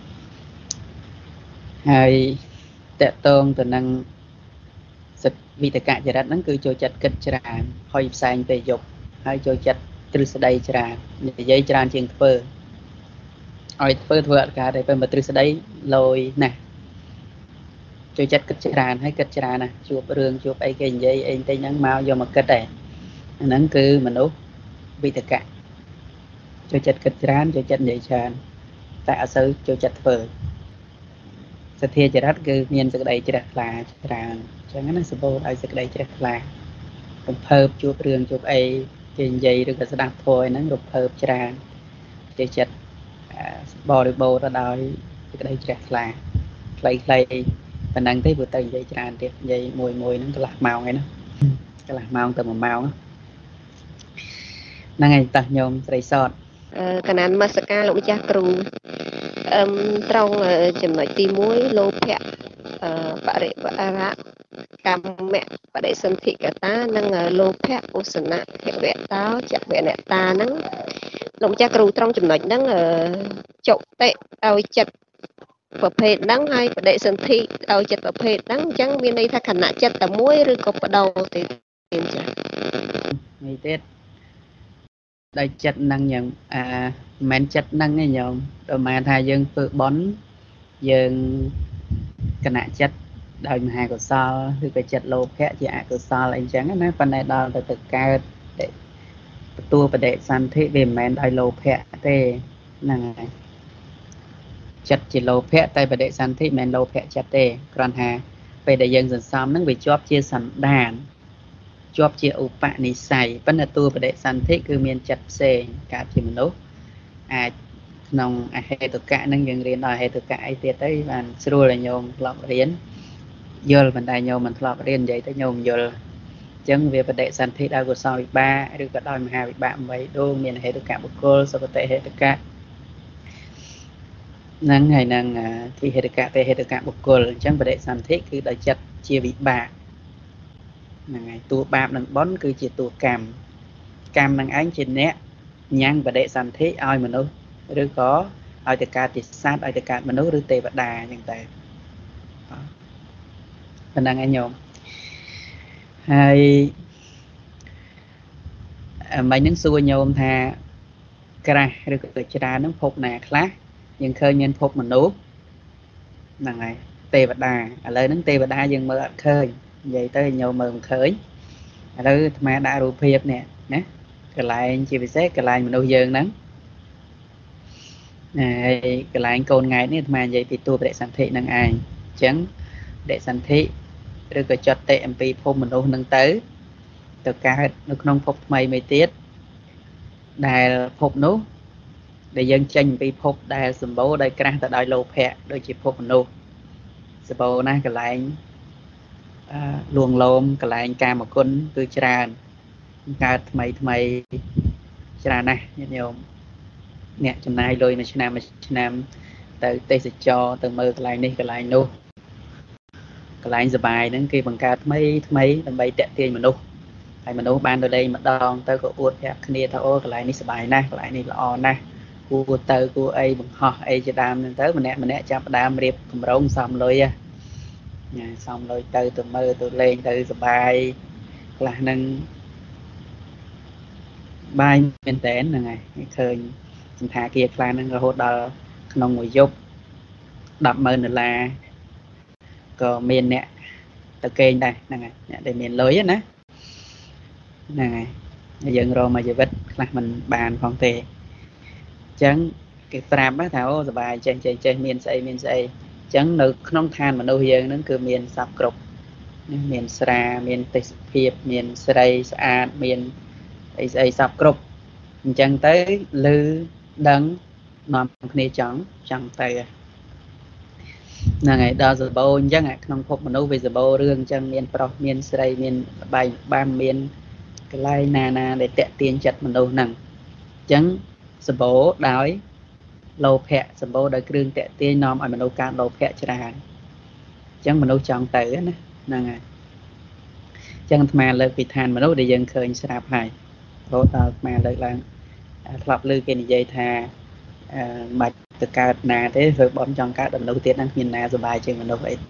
ហើយតកតងទៅនឹងសិទ្ធិវិតកៈចរិតហ្នឹងគឺចូលចិត្តគិតច្រើនហុយផ្សែងពេលយប់ហើយចូលចិត្តទ្រឹស្ដីច្រើននិយាយច្រើនជាងធ្វើឲ្យធ្វើធ្វើអត់កើតទេពេលមកទ្រឹស្ដីលយណាស់ចូលចិត្តគិតច្រើនហើយគិតច្រើនណាស់ជួបរឿងជួបអីគេនិយាយអីបន្តិចហ្នឹងមកយកមកគិតដែរអាហ្នឹងគឺមនុស្សវិតកៈចូលចិត្តគិតច្រើនចូលចិត្តនិយាយច្រើនតែអត់សូវចូលចិត្តធ្វើសទ្ធាចរិតគឺមានសេចក្តីជ្រះថ្លាច្រើនអញ្ចឹងណាសម្បូរដោយសេចក្តីជ្រះថ្លារំភើបជួបរឿងជួបអីគេនិយាយឬក៏ស្ដាប់ធម៌ហ្នឹងរំភើបច្រើនចេះចិត្តបរិបូរទៅដោយសេចក្តីជ្រះថ្លាខ្លីៗប៉ុណ្ណឹងទេព្រោះទៅនិយាយច្រើនទៀតនិយាយមួយមួយហ្នឹងកន្លះម៉ោងឯណាកន្លះម៉ោងទៅមួយម៉ោងហ្នឹងហើយតោះញោមស្រីសតកណានមស្ការលោកម្ចាស់គ្រូអឹមត្រង់ចំណុចទីមួយលោភៈបរិបរៈកម្មៈបដិសន្ធិកតានិងលោភៈឧសនៈភវតោចវនតាហ្នឹងលោកម្ចាស់គ្រូត្រង់ចំណុចហ្នឹងចុតិឲ្យចិត្តប្រភេទហ្នឹងហើយបដិសន្ធិឲ្យចិត្តប្រភេទហ្នឹងអញ្ចឹងមានន័យថាខណៈចិត្តតែមួយឬក៏បដោទេទេចា៎នេះទៀតដោយចិត្តហ្នឹងយ៉ាងអាមិនមែនចិត្តហ្នឹងទេញោមដល់មកថាយើងធ្វើបន់យើងគណៈចិត្តដោយមហាកុសលឬក៏ចិត្តលោភៈជាអកុសលអីចឹងណាប៉ុន្តែដល់ទៅទៅកើត tua bậc đệ san thị về men đai lô phẹ tê năng chặt chỉ lô phẹ tay bậc đệ san thị men lô phẹ chặt tê còn hà về đại dân dần xóm nâng về chóp chia sẵn đàn chóp chia ủ bạ ní xài vẫn là tua bậc đệ san thị cứ miền chặt xê cả chỉ mình lúc à nông à hệ tự cả nâng dân riêng ở hệ tự cả ai tiết tới và sưu là nhôm lọc riêng dơ mình đại nhôm mình lọc riêng vậy tới nhôm dơ chân về vấn đề sản thị đa của sau bị ba được cả đôi mà hai bị bạn mấy đô miền hệ tất cả một cô sau có thể hệ tất cả năng ngày năng thì hệ tất cả về hệ tất cả một cô chân vấn đề sản thị cứ đợi chặt chia bị ba ngày tua ba năng bón cứ chia tua cam cam năng ánh trên nét nhang vấn đề sản thị ai mà nó được có ai tất cả thì sát ai tất cả mà nó được tệ và đà như thế mình đang nghe nhôm hay mấy những xua nhôm thà cả được ra nó phục nè khác nhưng khơi nhân phục mình nốt là ngày tê và đà lời nó tê và đà nhưng mơ khơi vậy tới nhôm mơ khởi rồi mà đã rụp hiệp nè nè cái lại chỉ bị xét cái lại mình đâu dơn nắng cái lại côn ngày này mà vậy thì tôi để sản thị năng ai chẳng để sản thị rồi cái cho tệ em pi phô mình đâu nâng tới tất cả nó không phục mày mày tiết đài phục nốt để dân tranh bị phục đài sầm bố đây cái ta đòi lô phẹ đôi chỉ phục nốt sầm bố này cái lại luồng lôm cái lại ca một con từ tràn ca mày mày tràn này nhiều nè trong này rồi mà nam mà nam từ tây sẽ cho từ mơ cái lại này cái lại nô cái lại giờ bài đến kia bằng ca mấy mấy làm bay tẹt tiền mà nô hay mà nô ban từ đây mà đòn tới có uất hẹp kia thao cái lại này bài này cái lại này là on này cô từ cô ấy bằng họ ấy cho đam nên tới mình nè mình nè chạm đam riệp cùng rong xong rồi à xong rồi từ từ mơ từ lên từ giờ bài là nâng bài bên tén là ngày khơi thả kia là nâng hốt đờ nông ngồi giúp đập mơ là có miền nè từ kênh đây này để miền lưới á nè này dừng rồi mà giờ vết là mình bàn phòng tề chẳng cái phàm á thảo giờ bài trên trên trên miền xây miền xây chẳng được nông than mà nuôi dân nó cứ miền sập cục miền sra miền tây phiệp miền xây sa miền tây xây sập cục chẳng tới lư đắng nằm kia trắng chẳng tay là ngày đó giờ bao chắc ngày không phục mà nấu về giờ bao rương chân miền pro miền xây miền bài ban miền cái lai nà nà để tẹt tiền chặt mình đâu nằng chẳng giờ bố đói lâu phẹ giờ bố đói rương tẹt tiền nom ở mình đâu can lâu phẹ chả chẳng mình đâu chọn tử nè là ngày chẳng mà lời vị than mà nấu để dân khơi sạp hài bố tao mà lời là lọc lư cái dây thà mạch từ cả nà thế rồi bom trong các đầm đầu tiên đang nhìn nà rồi bài trên mình đâu vậy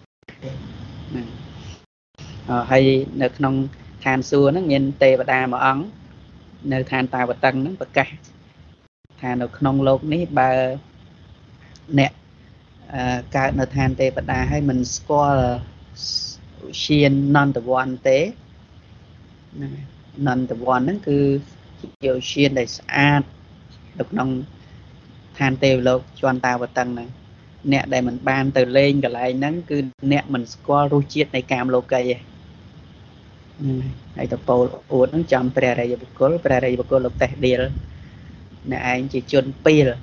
hay được nông than xua nó nhìn tê và đa mà ấn nơi than tàu và tăng nó bật cả than được nông lột ní ba nè cả nơi than tê và đa hay mình score xiên non the one tế non the one nó cứ nhiều xiên để sát được nông than tê lột cho tàu và tăng này nè đây mình ban từ lên cái lại nó cứ nè mình score ru chiết này cam lô cây hay tập bộ uốn nó chậm pre ra bực cố pre ra bực cố lục tẹt đi nè anh chỉ chôn pi rồi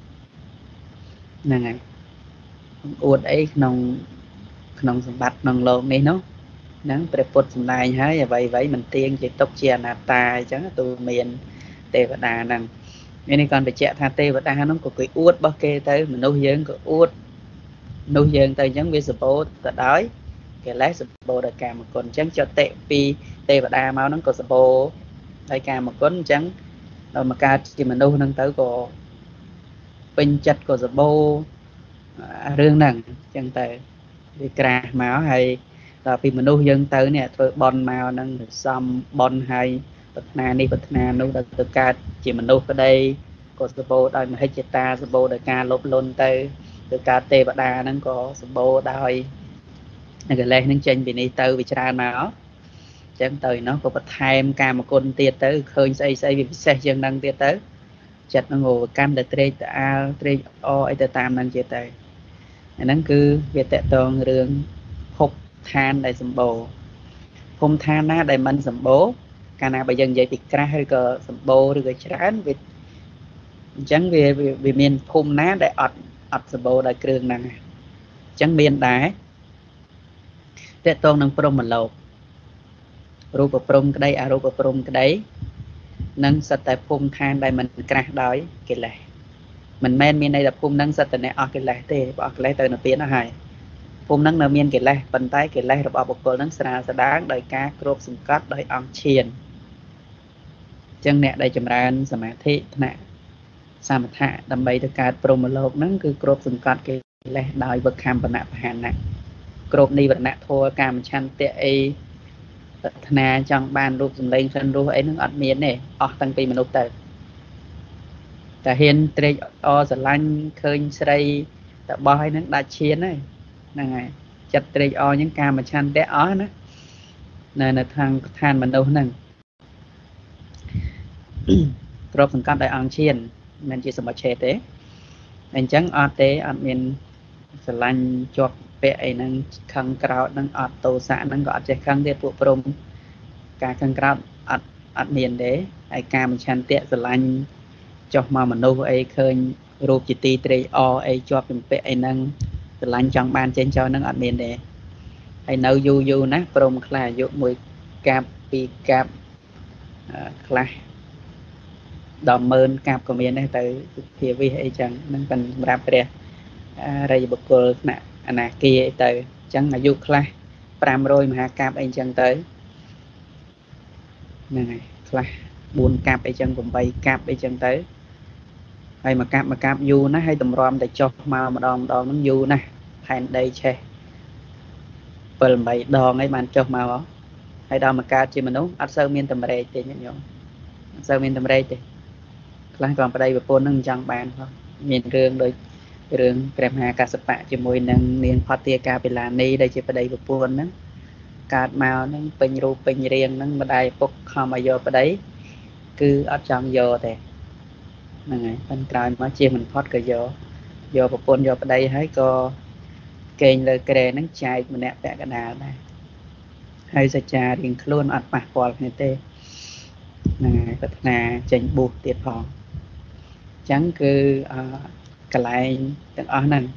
nè này uốn ấy nông nông sầm bát nông lộn này nó nắng pre pot sầm này hái vậy vậy mình tiên chỉ tóc chè nà ta chẳng tụi miền tê và đà nằng nên còn phải chạy tha tê và đà nó có cái uốn bao kê tới mình nuôi dưỡng có uốn nuôi dưỡng tới giống như sập bố ta đói cái lái sập bố đại cả một con trắng cho tệ pi tê và đa máu nó có sập bố đại cả một con trắng rồi mà ca thì mình đâu nâng tới có bình chặt của sập bố rương nằng chẳng tệ đi cà máu hay là vì mình nuôi dân tới nè thôi bon màu nâng xong bon hay bật na đi bật na nuôi được từ ca chỉ mình nuôi ở đây có sập bố đây mà hết chết ta sập bố đại ca lốp lôn tới từ ca tê và đa nó có sập bố đòi cái lên nó trên vì này từ vì ra mà chẳng tới nó có bật thèm cả một con tiệt tới khơi xây xây vì xe dương năng tiệt tới chặt nó ngồi cam để tre ta tre o ấy ta tam năng chia tớiนั้นคือវាតកតងរឿងភពឋានដែលសម្បូរភូមិឋានណាដែលមិនសម្បូរកាលណាបើយើងនិយាយពីក្រាស់ឬក៏សម្បូរឬក៏ច្រើនវាអញ្ចឹងវាវាមានភូមិណាដែលអត់អត់សម្បូរដោយគ្រឿងហ្នឹងអញ្ចឹងមានដែរតកតងនឹងព្រហ្មលោករូបព្រហ្មក្តីអរូបព្រហ្មក្តីនឹងសិតតែភូមិឋានដែលមិនក្រាស់ដោយកិលេសមិនមែនមានន័យថាភូមិនឹងសិតតែអស់កិលេសទេបើអស់កិលេសទៅនៅទៀតណាហើយភូមិនឹងនៅមានកិលេសប៉ុន្តែកិលេសរបស់បុគ្គលនឹងស្រាលស្ដាងដោយការគ្របសង្កត់ដោយអង្គឈានអញ្ចឹងអ្នកដែលចម្រើនសមាធិថ្នាក់សមថៈដើម្បីទៅកើតព្រហ្មលោកហ្នឹងគឺគ្របសង្កត់កិលេសដោយវឹកខំបណៈបហានៈគ្របនិវរណៈធម៌កាមឆន្ទៈអីប្រាថ្នាចង់បានរូបសម្លេងក្លិនរសអីហ្នឹងអត់មានទេអស់តាំងពីមនុស្សទៅតែហ៊ានត្រេកអរស្រឡាញ់ឃើញស្រីតបោះឲ្យហ្នឹងដាច់ឈានហើយហ្នឹងហើយចិត្តត្រេកអរហ្នឹងកាមឆន្ទៈអស់ណានៅនៅខាងឋានមនុស្សហ្នឹងគ្របសង្កត់ដោយអង្គឈានមិនជាសម្បត្តិឆេតទេអញ្ចឹងអត់ទេអត់មានស្រឡាញ់ជាប់ពាក់អីហ្នឹងខឹងក្រោតហ្នឹងអត់ទោសៈហ្នឹងក៏អត់ចេះខឹងទេពួកព្រំការខឹងក្រោតអត់អត់មានទេហើយការមិនឆន្ទៈស្រឡាញ់ចុះមកមនុស្សអីឃើញរូបជាទីត្រេកអរអីជាប់ជំពាក់អីហ្នឹងស្រឡាញ់ចង់បានចេញចោលហ្នឹងអត់មានទេហើយនៅយូរយូរណាព្រមខ្លះអាយុមួយកាប់ពីរកាប់ខ្លះដល់ម៉ឺនកាប់ក៏មានដែរទៅភាវិសអីចឹងហ្នឹងપણសម្រាប់ព្រះរាជបុគ្គលថ្នាក់អនាគាអីទៅអញ្ចឹងអាយុខ្លះប្រាំរយមហាកាប់អីចឹងទៅហ្នឹងហើយខ្លះបួនកាប់អីចឹងប្រាំបីកាប់អីចឹងទៅហើយមកកាប់មកកាប់យូរណាស់ហើយតម្រាំតែចុះមកម្ដងម្ដងហ្នឹងយូរណាស់ផែនដីឆេះbảy 8ដងហើយបានចុះមកហើយដល់មកកើតជាមនុស្សអត់សូវមានតម្រេកទេញាតិញោមអត់សូវមានតម្រេកទេខ្លះក៏ប្តីប្រពន្ធនឹងចង់បានផងមានរឿងដូចរឿងព្រះមហាកសបៈជាមួយនឹងនាងផត្តាកាពិឡានីដែលជាប្តីប្រពន្ធហ្នឹងកើតមកហ្នឹងពេញរូបពេញរាងហ្នឹងម្ដាយពុកខំឲ្យយកប្តីគឺអត់ចង់យកទេហ្នឹងហើយប៉ុន្តែក្រោយមកជាមិនផុតក៏យកយកប្រពន្ធយកប្តីហើយក៏កេងលើក្រែហ្នឹងចែកម្នាក់ពាក់កណ្ដាលដែរហើយសច្ចារៀងខ្លួនអត់ប៉ះពាល់គ្នាទេហ្នឹងហើយប្រាថ្នាចេញបួសទៀតផងអញ្ចឹងគឺអឺកន្លែងទាំងអស់ហ្នឹង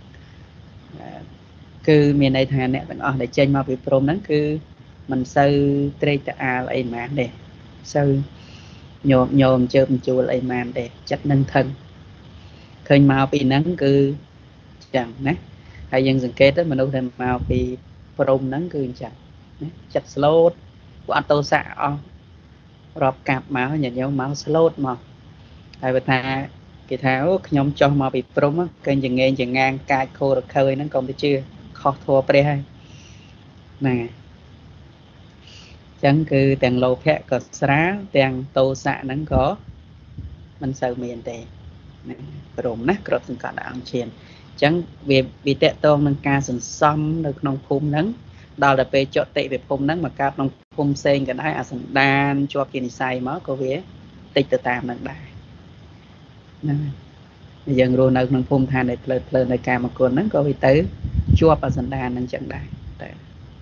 គឺមានន័យថាអ្នកទាំងអស់ដែលចេញមកពីព្រំហ្នឹងគឺមិនសូវត្រេកត្រអាលអីហ្មងទេសូវញោមញោមជើបជួលអីហ្មងទេចិត្តនឹងថឹងឃើញមកពីហ្នឹងគឺចឹងណាហើយយើងសង្កេតទៅមនុស្សដែលមកពីព្រំហ្នឹងគឺអញ្ចឹងណាចិត្តស្លូតពួកអត់ទោសៈអស់រាប់កាប់មកញាតិញោមមកស្លូតមកហើយបើថាគេថាអូខ្ញុំចុះមកពីព្រំឃើញចងេងចងាងកាចខោរខើយហ្នឹងកុំទៅជឿខុសធัวព្រះហើយហ្នឹងហើយអញ្ចឹងគឺទាំងលោភៈក៏ស្រាលទាំងទោសៈហ្នឹងក៏មិនសូវមានទេព្រមណាគ្របសង្កត់ដល់អង្គឈានអញ្ចឹងវាវាតកតងនឹងការសន្សំនៅក្នុងភូមិហ្នឹងដល់តែពេលចុតិវិភពហ្នឹងមកកើតក្នុងភូមិផ្សេងក៏ដែរអាសន្តានជាប់ជានិស័យមកក៏វាតិចទៅតាមនឹងដែរហ្នឹងយើងរស់នៅក្នុងភូមិឋានដែលផ្លើតផ្លើនៅកាមគុណហ្នឹងក៏វាទៅជាប់អាសន្តានហ្នឹងចឹងដែរតែ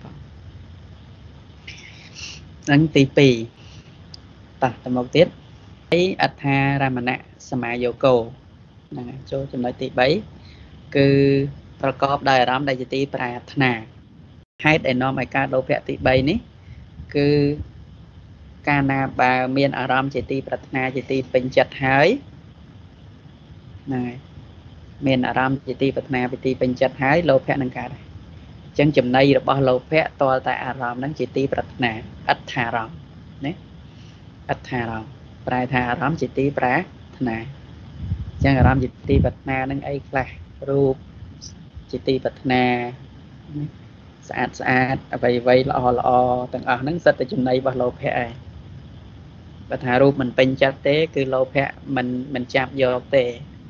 ហ្នឹងទីពីរតោះទៅមកទៀតហើយអត្ថារមណៈសមាយោគោហ្នឹងហើយចូលចំណុចទីបីគឺប្រកបដោយអារម្មណ៍ដែលជាទីប្រាថ្នាហេតុដែលនាំឲ្យកើតលោភៈទីបីនេះគឺកាលណាបើមានអារម្មណ៍ជាទីប្រាថ្នាជាទីពេញចិត្តហើយហ្នឹងហើយមានអារម្មណ៍ជាទីប្រាថ្នាជាទីពេញចិត្តហើយលោភៈនឹងកើតហើយអញ្ចឹងចំណីរបស់លោភៈតលតែអារម្មណ៍ហ្នឹងជាទីប្រាថ្នាអត្ថារម្មណ៍ណាអត្ថារម្មណ៍ប្រែថាអារម្មណ៍ជាទីប្រាថ្នាអញ្ចឹងអារម្មណ៍ជាទីប្រាថ្នាហ្នឹងអីខ្លះរូបជាទីប្រាថ្នាស្អាតស្អាតអ្វីអ្វីល្អល្អទាំងអស់ហ្នឹងសិតតែចំណីរបស់លោភៈឯងបើថារូបមិនពេញចិត្តទេគឺលោភៈមិនមិនចាប់យកទេ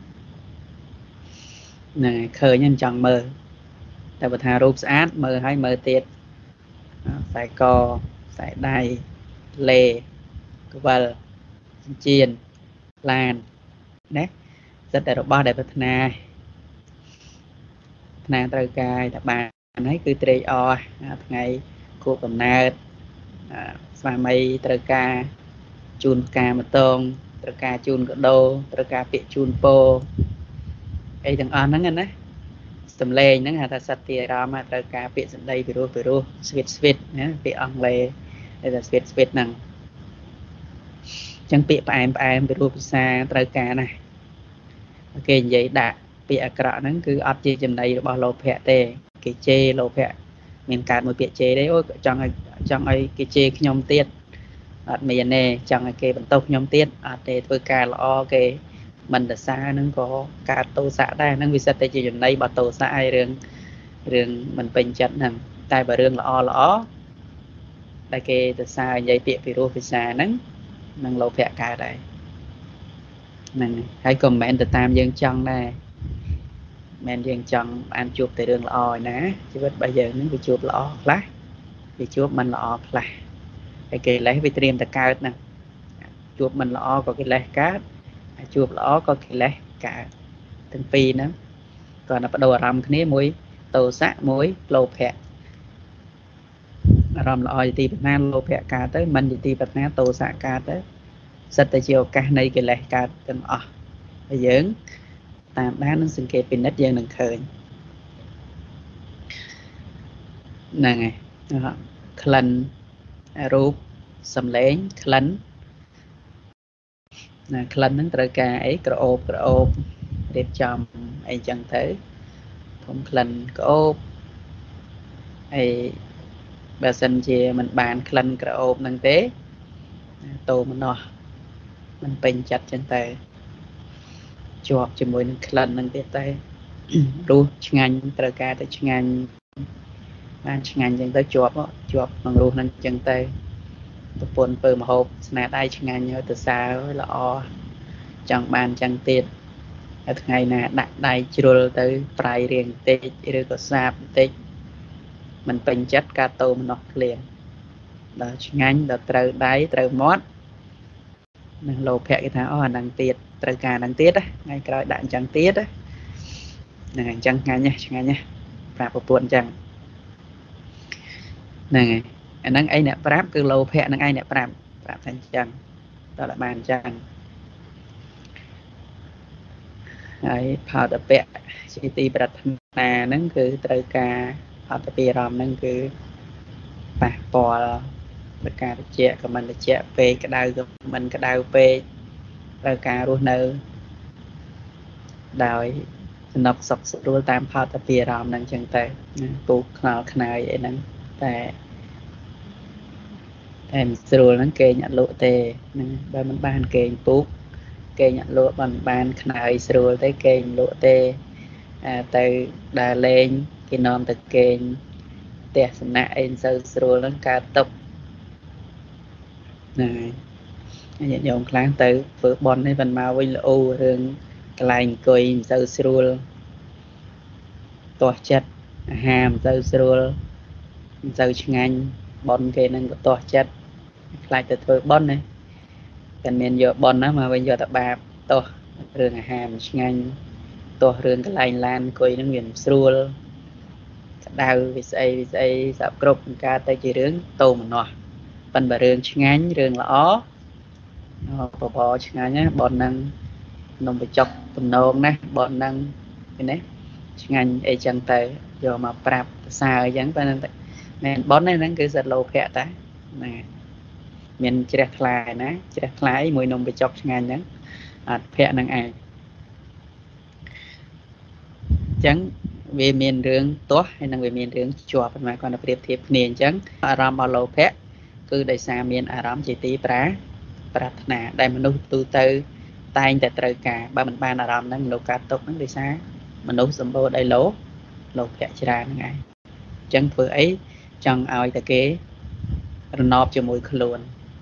ណែឃើញហ្នឹងចង់មើលតែបើថារូបស្អាតមើលហើយមើលទៀតខ្សែកខ្សែដៃលេក្វលជៀនឡានណាសិតតែរបស់ដែលប្រាថ្នាប្រាថ្នាត្រូវការតែបានហើយគឺត្រេកអរថ្ងៃខួបកំណើតស្វាមីត្រូវការជូនផ្កាម្តងត្រូវការជូនកដោត្រូវការពាក្យជូនពរអីទាំងអស់ហ្នឹងណាសំឡេងហ្នឹងហៅថាសត្វទារអារម្មណ៍ត្រូវការពាក្យសម្ដីពីរោះពីរោះ sweet sweet ណាពាក្យអង់គ្លេសតែ sweet sweet ហ្នឹងអញ្ចឹងពាក្យផ្អែមផ្អែមពីរោះភាសាត្រូវការណាគេនិយាយដាក់ពាក្យអាក្រក់ហ្នឹងគឺអត់ជាចំណៃរបស់លោភៈទេគេជេរលោភៈមានកើតមួយពាក្យជេរទេអូចង់ឲ្យចង់ឲ្យគេជេរខ្ញុំទៀតអត់មានទេចង់ឲ្យគេបន្ទោសខ្ញុំទៀតអត់ទេធ្វើការល្អគេមិនដសាហ្នឹងក៏កើតទោសៈដែរហ្នឹងវាសិតតែជាចំណៃរបស់ទោសៈហើយរឿងរឿងមិនពេញចិត្តហ្នឹងតែបើរឿងល្អល្អដែលគេដសានិយាយពាក្យពីរោះភាសាហ្នឹងនឹងលោភៈកើតដែរហ្នឹងហើយក៏មិនមែនទៅតាមយើងចង់ដែរមិនយើងចង់បានជួបតែរឿងល្អឯណាជីវិតរបស់យើងហ្នឹងវាជួបល្អខ្លះវាជួបមិនល្អខ្លះហើយកិលេសវាត្រៀមតែកើតហ្នឹងជួបមិនល្អក៏កិលេសកើតជួបល្អក៏កិលេសកើតទាំងពីរហ្នឹងគ្រាន់តែបដូរអារម្មណ៍គ្នាមួយទោសៈមួយលោភៈអារម្មណ៍ល្អជាទីប្រាថ្នាលោភៈកើតទៅមិនជាទីប្រាថ្នាទោសៈកើតទៅសិតតែជាឱកាសនៃកិលេសកើតទាំងអស់ហើយយើងតាមដាននិងសង្កេតពិនិត្យយើងនឹងឃើញហ្នឹងហើយក្លិនរូបសំឡេងក្លិនណាក្លិនហ្នឹងត្រូវការអីក្រអូបក្រអូបរៀបចំអីចឹងទៅធំក្លិនក្រអូបហើយបើសិនជាមិនបានក្លិនក្រអូបហ្នឹងទេតោម្នោះមិនពេញចិត្តចឹងទៅជាប់ជាមួយនឹងក្លិនហ្នឹងទៀតទៅរសឆ្ងាញ់ត្រូវការតែឆ្ងាញ់បានឆ្ងាញ់ចឹងទៅជាប់ជាប់ក្នុងរសហ្នឹងចឹងទៅប្រពន្ធពើមហូបស្នាដៃឆ្ងាញ់ហើយទៅសើល្អចង់បានចឹងទៀតហើយថ្ងៃណាដាក់ដៃជ្រុលទៅប្រៃរៀងបន្តិចឬក៏សាបបន្តិចមិនពេញចិត្តការតោម្នោះក្លៀនដល់ឆ្ងាញ់ដល់ត្រូវដៃត្រូវមាត់នឹងលោភៈគេថាអូអាហ្នឹងទៀតត្រូវការហ្នឹងទៀតថ្ងៃក្រោយដាក់អញ្ចឹងទៀតហ្នឹងអញ្ចឹងឆ្ងាញ់ណាឆ្ងាញ់ណាប្រាប់ប្រពន្ធអញ្ចឹងហ្នឹងហើយអាហ្នឹងអីអ្នកប្រាប់គឺលោភៈហ្នឹងឯងអ្នកប្រាប់ប្រាប់ថាអញ្ចឹងដល់តែបានអញ្ចឹងហើយផលតពៈជាទីប្រាថ្នាហ្នឹងគឺត្រូវការផលតពាអារម្មណ៍ហ្នឹងគឺប៉ះពាល់ប្រការតិចក៏មិនតិចពេកក្តៅក៏មិនក្តៅពេកត្រូវការរស់នៅដោយសំណុកសុខស្រួលតាមផលតពាអារម្មណ៍ហ្នឹងចឹងទៅពូកខ្នល់ខ្នើយអីហ្នឹងតែតែមិនស្រួលហ្នឹងគេអត់លក់ទេហ្នឹងបើមិនបានគេពូកគេអត់លក់មិនបានខ្នើយស្រួលទេគេមិនលក់ទេទៅដើរលេងគេនាំទៅគេផ្ទះសំណាក់អីមិនសូវស្រួលហ្នឹងកើតទុកហ្នឹងហើយញាតិញោមខ្លះទៅធ្វើបន់នេះមិនមកវិញល្អរឿងកន្លែងអង្គុយមិនសូវស្រួលទាស់ចិត្តអាហារមិនសូវស្រួលមិនសូវឆ្ងាញ់បន់គេនឹងក៏ទាស់ចិត្តខ្លាចទៅធ្វើបន់ណាតែមានយកបន់ណាមកវិញយកតែបាបទាស់រឿងអាហារមិនឆ្ងាញ់ទាស់រឿងកន្លែងឡានអង្គុយនឹងវាមិនស្រួលក្តៅវាស្អីវាស្អីសពគ្រប់បង្កើតទៅជារឿងតោម្នោះប៉ុន្តែរឿងឆ្ងាញ់រឿងល្អបបរឆ្ងាញ់ណាបននឹងនំបញ្ចុកទំនងណាបននឹងឃើញទេឆ្ងាញ់អីចឹងទៅយកមកប្រាប់សរសើរអញ្ចឹងតែមែនបនហ្នឹងគឺសិតលោភៈតាណាមានជ្រះថ្លាណាជ្រះថ្លាមួយនំបញ្ចុកឆ្ងាញ់ហ្នឹងអត់ភៈនឹងឯងអញ្ចឹងវាមានរឿងទាស់ហើយនឹងវាមានរឿងជាប់ប៉ុន្តែគាត់ទៅប្រៀបធៀបគ្នាអញ្ចឹងអារម្មណ៍របស់លោភៈគឺដោយសារមានអារម្មណ៍ជាទីប្រាប្រាថ្នាដែលមនុស្សទូទៅតែងតែត្រូវការបើមិនបានអារម្មណ៍ហ្នឹងមនុស្សកើតទុកហ្នឹងដោយសារមនុស្សសម្បូរដោយលោភលោភៈច្រើនហ្នឹងឯងអញ្ចឹងធ្វើអីចង់ឲ្យតែគេរណបជាមួយខ្លួន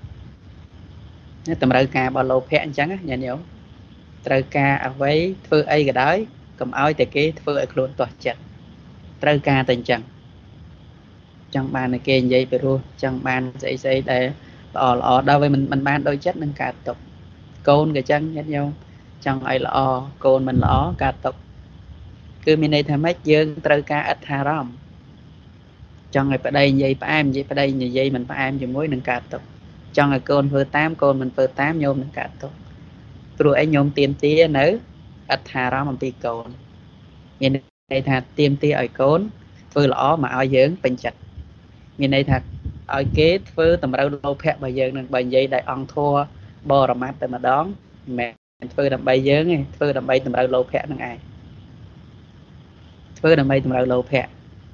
តម្រូវការរបស់លោភៈអញ្ចឹងញាតិញោមត្រូវការអ្វីធ្វើអីក៏ដោយកុំឲ្យតែគេធ្វើឲ្យខ្លួនទាស់ចិត្តត្រូវការតែអញ្ចឹង chẳng bàn này kê vậy phải rồi chẳng bàn dậy dậy để lọ lọ đâu vậy mình mình ban đôi chất nâng cả tục côn cái chân nhất nhau chẳng ai lọ côn mình lọ cả tục cứ mình đây tham hết dương trâu ca ít hà rом chẳng ai phải đây vậy phải em vậy phải đây như vậy mình phải em cho mối nâng cả tục chẳng ai côn vừa tám côn mình vừa tám nhôm nâng cả tục rồi anh nhôm tiêm tía nữa ít hà rom mình bị côn mình đây thà tiêm tía ở côn vừa lọ mà ai dưỡng bình chặt mình đây thật ở kế với tầm đâu đâu phép bây giờ nên bây giờ đại ăn thua bò làm mát mà đón mẹ phơi làm bay dướng này phơi làm bay tầm đâu lâu phép năng ai phơi làm bay tầm đâu lâu phép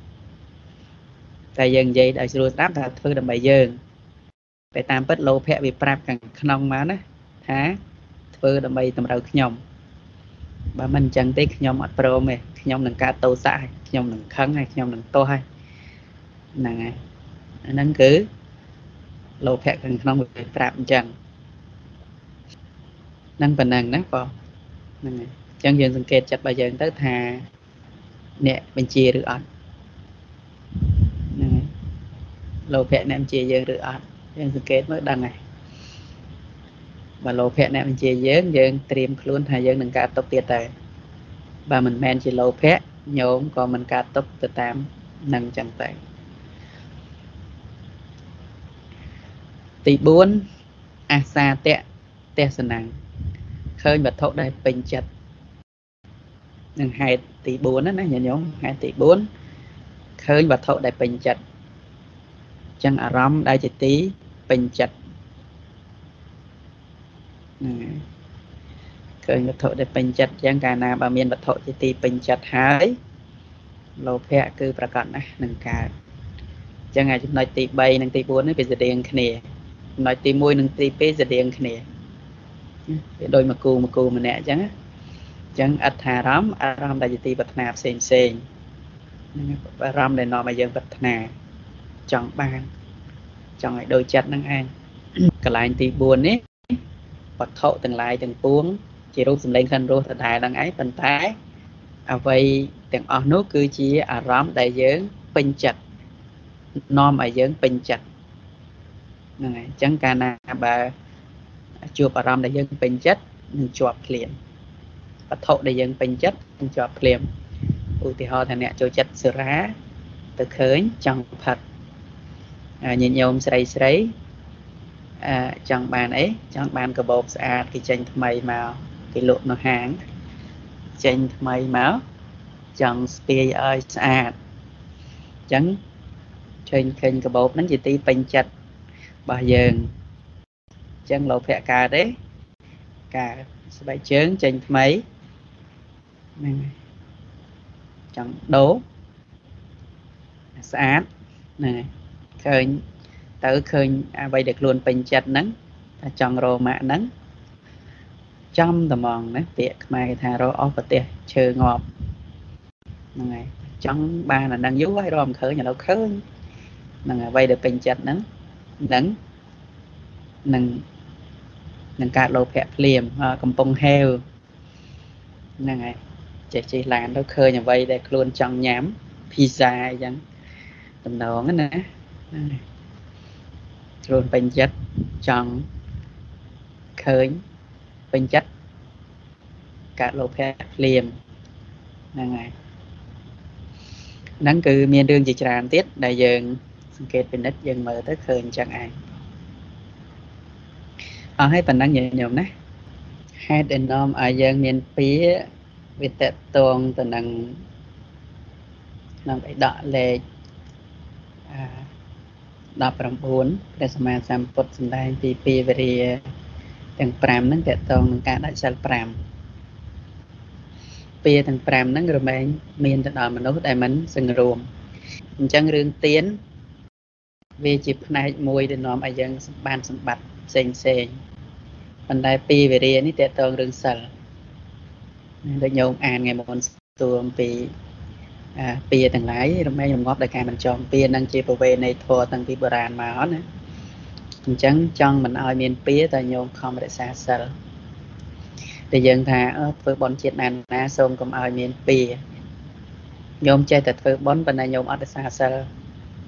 tại dần vậy đại sư tám thật phơi làm bay dướng để tam bất lâu phép bị prap càng nông má đó hả phơi làm bay tầm đâu nhom bà mình chẳng tiếc nhom ở pro mày nhom đừng ca tô sai nhom đừng khấn hay nhom đừng tô hay nè nâng cứ lâu phép càng nông bị prap chẳng năng phần năng nát vào chẳng dừngสังเกต chặt bây giờ tới thà nè bên chia được ăn lô phẹ nè chia giờ được ăn dừngสังเกต mới đăng này và lô phẹ nè bên chia dớn dừng tìm luôn thà dừng đừng cả tốc tiệt tài và mình men chỉ lô phẹ nhôm còn mình cả tốc từ tám năng chẳng tay tỷ bốn asa tẹ tẹ sân năng khơi vật thổ đây bình chặt nhưng hai tỷ bốn đó nhớ nhớ hai tỷ bốn khơi vật thổ đây bình chặt chân ở rắm đây chỉ tí bình chặt khơi vật thổ đây bình chặt chân cả nào bà miền vật thổ chỉ tí bình chặt hái lô phẹ cứประกันnày nâng cả chân ngày chúng nói tỷ bay nâng tỷ bốn nó bị giật điện khné nói tỷ môi nâng tỷ pê giật điện khné đôi mà cù mà cù mà nè chẳng chẳng ít hà rắm ram đại ti bật nạp xèn xèn ram để nó mà dân bật nà chọn ban chọn lại đôi chặt năng an cả lại ti buồn ấy bật thọ từng lại từng cuốn chỉ rút lên khăn rút thật hài đang ấy phần thái à vậy từng ở nước cư chi à ram đại dưỡng pin chặt non mà dưỡng pin chặt này chẳng cả na bà chụp ở ram đại dương bình chất chụp liền và thọ đại dương bình chất chụp liền ưu thì họ thành nè cho chất sữa rá từ khởi trong thật nhìn nhôm sấy sấy trong bàn ấy trong bàn cờ bột sạch cái tranh mày màu cái lụa nó hàng tranh mày máu trong spray ơi sạch trắng trên kênh cờ bột nó chỉ tí bình chất bà dường chân lộ phẹ cả đấy cả bài chướng trên mấy chẳng đố sát này khơi tới khơi à bây được luôn bình chặt nắng trong rô mạ nắng trong tầm mòn đấy việc mai thà rô ốp và tiệt chơi ngọt này trong ba là đang dú hay rôm khơi nhà đâu khơi là bây được bình chặt nắng nắng nâng nâng cả lô phẹ liềm cầm bông heo nè này chỉ chỉ làm đâu khơi nhà vây để luôn trong nhám pizza chẳng tầm đó nè luôn bình chất trong khơi bình chất cả lô phẹ liềm nè này nắng cứ miền đường chỉ tràn tiết đại dương kết bên đất dân mở tới khơi chẳng ai ở hai phần năng nhẹ nhõm nè hai đền nom ở dân miền phía việt tệ tuồng từ năng năng phải đọ lệ đọc bằng bốn để mà làm phật sinh đại thì pi về từng pram năng tệ tuồng cả đại sal pram pi từng pram năng rồi mình miền từ đó mình nói đại mình sừng rùm chẳng rương tiến về chụp này mùi để nom ở dân ban sầm bạch xèn xèn phần đại pi về đây ní tệ tông rừng sờ được nhôm an ngày một con tuồng pi à pi từng lái rồi mấy nhôm ngót đại ca mình chọn pi năng chia về này thua tăng pi bờ ràn mà hết nữa chẳng trong mình ai miền pi tại nhôm không để xa sờ để dân thà với bọn chết nàn na sông cũng ai miền pi nhôm chơi thật với bọn bên này nhôm ở xa sờ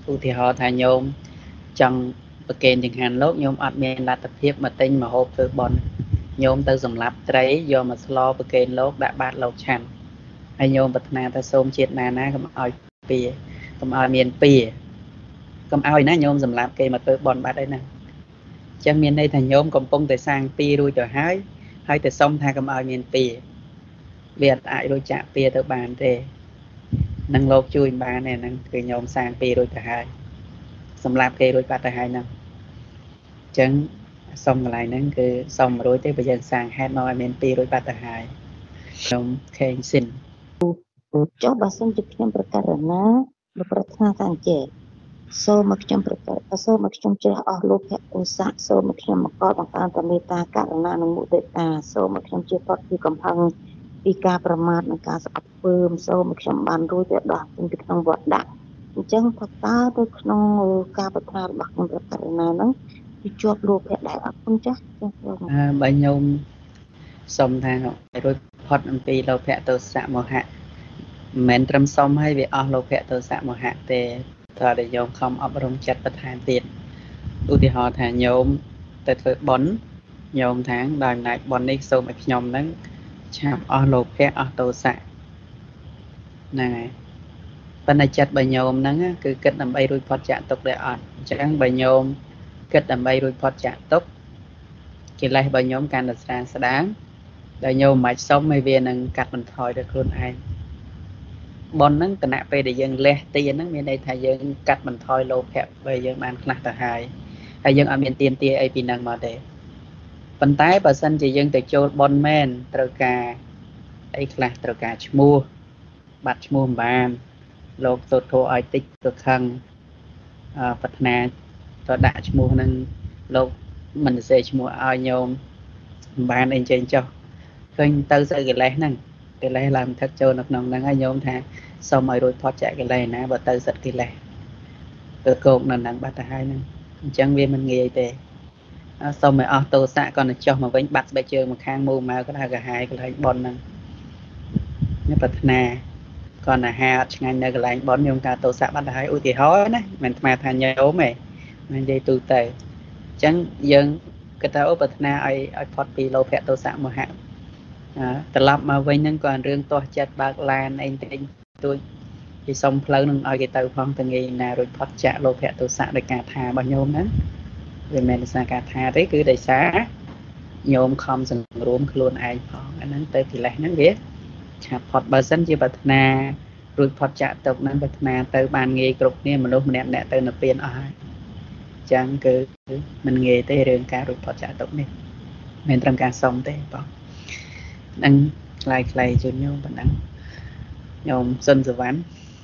ឧទាហរណ៍ថាញោមចង់ប្រកេនចង្ហាន់លោកញោមអត់មានលទ្ធភាពមកទិញមកហូបធ្វើបន់ញោមទៅសម្លាប់ត្រីយកមកស្លប្រកេនលោកដាក់បាតលោកឆាន់ហើយញោមប្រាថ្នាថាសូមជាតិណាណាកុំឲ្យពៀកុំឲ្យមានពៀកុំឲ្យណាញោមសម្លាប់គេមកធ្វើបន់បាត់អីណាចឹងមានន័យថាញោមកំពុងតែសាងពៀរួចទៅហើយហើយតែសុំថាកុំឲ្យមានពៀវាអត់អាចរួចចាក់ពៀទៅបានទេនឹងលោកជួយបានទេហ្នឹងគឺញោមសាងពៀរួចទៅហើយសម្រាប់គេរួចបាត់ទៅហើយហ្នឹងអញ្ចឹងសុំកន្លែងហ្នឹងគឺសុំរួចទេបើយើងសាងហេតុមកឲ្យមានពៀរួចបាត់ទៅហើយខ្ញុំខេងស៊ីនចុះបើសិនជាខ្ញុំប្រកាសណាបើប្រាថ្នាថាអញ្ចេះសូមមកខ្ញុំប្រកាសសូមមកខ្ញុំជ្រះអស់លោភៈឧស្សាហ៍សូមមកខ្ញុំមកកបង្កើនតែមេត្តាករុណានិងមុទិតាសូមមកខ្ញុំជាផុតពីកំហឹងពីការប្រមាថនិងការស្អប់ពើមសូមមកខ្ញុំបានរួចទៅដោះទៅក្នុងវត្តដាក់អញ្ចឹងថាតើទៅក្នុងការប្រាថ្នារបស់ខ្ញុំប្រកាសណាហ្នឹងវាជាប់លោភៈដែរអត់គុណចាស់ចាស់អើបើញោមសុំថារួចផុតអំពីលោភៈទោសៈមោហៈមិនមែនត្រឹមសុំឲ្យវាអស់លោភៈទោសៈមោហៈទេតើតែញោមខំអប់រំចិត្តបន្ថែមទៀតឧទាហរណ៍ថាញោមទៅធ្វើបុណ្យញោមថាដោយអំណាចបុណ្យនេះសូមឲ្យខ្ញុំហ្នឹងឆាប់អស់លោភៈអស់ទោសៈហ្នឹងហើយប៉ុន្តែចិត្តបើញោមហ្នឹងគឺគិតដើម្បីរួចផុតចាកទុក្ខដែរអត់អញ្ចឹងបើញោមគិតដើម្បីរួចផុតចាកទុក្ខកិលេសបើញោមកាន់តែស្ដាងស្ដាងដែលញោមមិនសុំឲ្យវានឹងកាត់បន្ថយដល់ខ្លួនឯងបុណ្យហ្នឹងគណៈពេលដែលយើងលះទានហ្នឹងមានន័យថាយើងកាត់បន្ថយលោភៈបើយើងបានខ្លះទៅហើយហើយយើងអត់មានទានទាអីពីហ្នឹងមកទេប៉ុន្តែបើសិនជាយើងទៅចូលបុណ្យមែនត្រូវការអីខ្លះត្រូវការឈ្មោះបាត់ឈ្មោះមិនបានលោកសូត្រធម៌ឲ្យតិចទៅខឹងអឺប្រាថ្នាទៅដាក់ឈ្មោះហ្នឹងលោកមិនសេឈ្មោះឲ្យញោមមិនបានអីចេញចុះឃើញទៅស្អីកិលេសហ្នឹងកិលេសឡើងថឹកចូលនៅក្នុងហ្នឹងហើយញោមថាសូមឲ្យរួចផុតចាកកិលេសណាបើទៅសិតកិលេសទៅគោកនៅហ្នឹងបាត់ទៅហើយហ្នឹងអញ្ចឹងវាមិនងាយទេសូមឲ្យអស់ទោសៈគាត់ទៅចុះមកវិញបាត់ស្បែកជើងមកខាងមូម៉ៅក្តៅកាហាយកន្លែងបនហ្នឹងនេះប្រាថ្នាគាត់អាហារអត់ឆ្ងាញ់នៅកន្លែងបនញោមថាទោសៈបាត់ទៅហើយឧទាហរណ៍ណាមិនស្មានថាញោមទេមិននិយាយទូទៅអញ្ចឹងយើងគិតថាអូប្រាថ្នាឲ្យឲ្យផុតពីលោភៈទោសៈមោហៈត្រឡប់មកវិញហ្នឹងក៏រឿងទាស់ចិត្តបើកឡានអីតិចតួចគេសុំផ្លូវនឹងឲ្យគេទៅផងទៅងាយណារួចផុតចាកលោភៈទោសៈដោយការថារបស់ញោមហ្នឹងវាមិនមែនដោយសារការថាទេគឺដោយសារញោមខំសង្រួមខ្លួនឯងផងអាហ្នឹងទៅកិលេសហ្នឹងវាឆាប់ផុតបើសិនជាប្រាថ្នារួចផុតចាកទុកហ្នឹងប្រាថ្នាទៅបានងាយគ្រប់គ្នាមនុស្សម្នាក់ម្នាក់ទៅនៅពៀនអស់ហើយអញ្ចឹងគឺមិនងាយទេរឿងការរួចផុតចាកទុកនេះមិនត្រឹមការសុំទេបងហ្នឹងខ្លាយខ្លាយជូនញោមប៉ុណ្ណឹងញោមសុនសវណ្ណ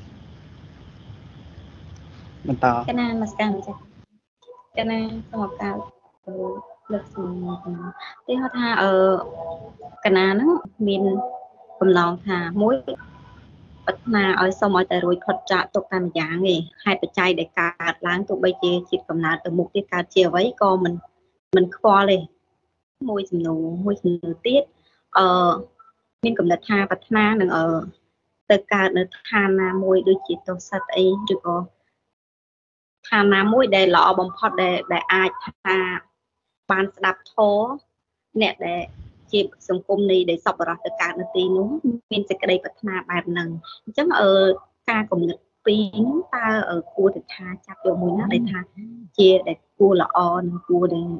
បន្តកណាមកស្កាំចា៎កណាសូមឱកាសលើកសំណួរទីហៅថាអឺកណាហ្នឹងមានបំណងថាមួយប្រាថ្នាឲ្យសូមឲ្យតែរួចផុតចាកទុកតែម្យ៉ាងទេហេតុបច្ច័យដែលកើតឡើងទោះបីជាជាតិកំណើតទៅមុខទៀតកើតជាអ្វីក៏មិនមិនខ្វល់ទេមួយសំណួរមួយសំណួរទៀតអឺមានកំណត់ថាប្រាថ្នានឹងអឺទៅកើតនៅឋានណាមួយដូចជាទោសិតអីឬក៏ឋានណាមួយដែលល្អបំផុតដែលដែលអាចថាបានស្ដាប់ធម៌អ្នកដែលជាសង្គមនេះដែលសប្បុរសទៅកើតនៅទីនោះមានសេចក្តីប្រាថ្នាបែបហ្នឹងអញ្ចឹងអឺការកំណត់ពីរហ្នឹងតើគួរទៅថាចាប់យកមួយណាដែលថាជាដែលគួរល្អនិងគួរដែល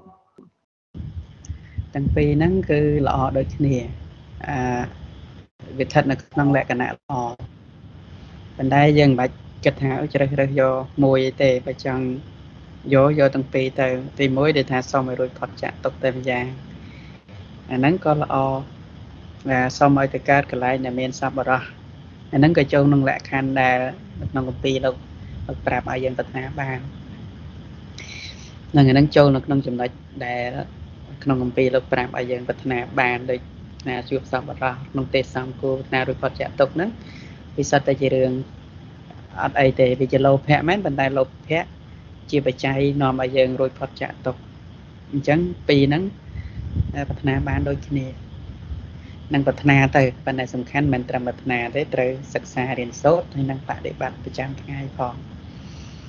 ទាំងពីរហ្នឹងគឺល្អដូចគ្នាអឺវាស្ថិតនៅក្នុងលក្ខណៈល្អប៉ុន្តែយើងមិនបាច់គិតថាជ្រើសរើសយកមួយទេបើចង់យកយកទាំងពីរទៅទីមួយដែលថាសូមឲ្យរួចផុតចាកទុកតែម្យ៉ាងអាហ្នឹងក៏ល្អថាសូមឲ្យទៅកើតកន្លែងដែលមានសប្បុរសអាហ្នឹងក៏ចូលក្នុងលក្ខខណ្ឌដែលក្នុងគម្ពីរលោកលោកប្រាប់ឲ្យយើងប្រាថ្នាបាននឹងអាហ្នឹងចូលនៅក្នុងចំណុចដែលក្នុងគម្ពីរលោកប្រាប់ឲ្យយើងប្រាថ្នាបានដូចណាជួបសប្បុរសក្នុងទេសសំគូណារួចផុតចាកទុកហ្នឹងវាសុទ្ធតែជារឿងអត់អីទេវាជាលោភៈមែនប៉ុន្តែលោភៈជាបច្ច័យនាំឲ្យយើងរួចផុតចាកទុកអញ្ចឹងពីរហ្នឹងប្រាថ្នាបានដូចគ្នានឹងប្រាថ្នាទៅប៉ុន្តែសំខាន់មិនត្រឹមប្រាថ្នាទេត្រូវសិក្សារៀនសូត្រហើយនឹងបដិបត្តិប្រចាំថ្ងៃផងអ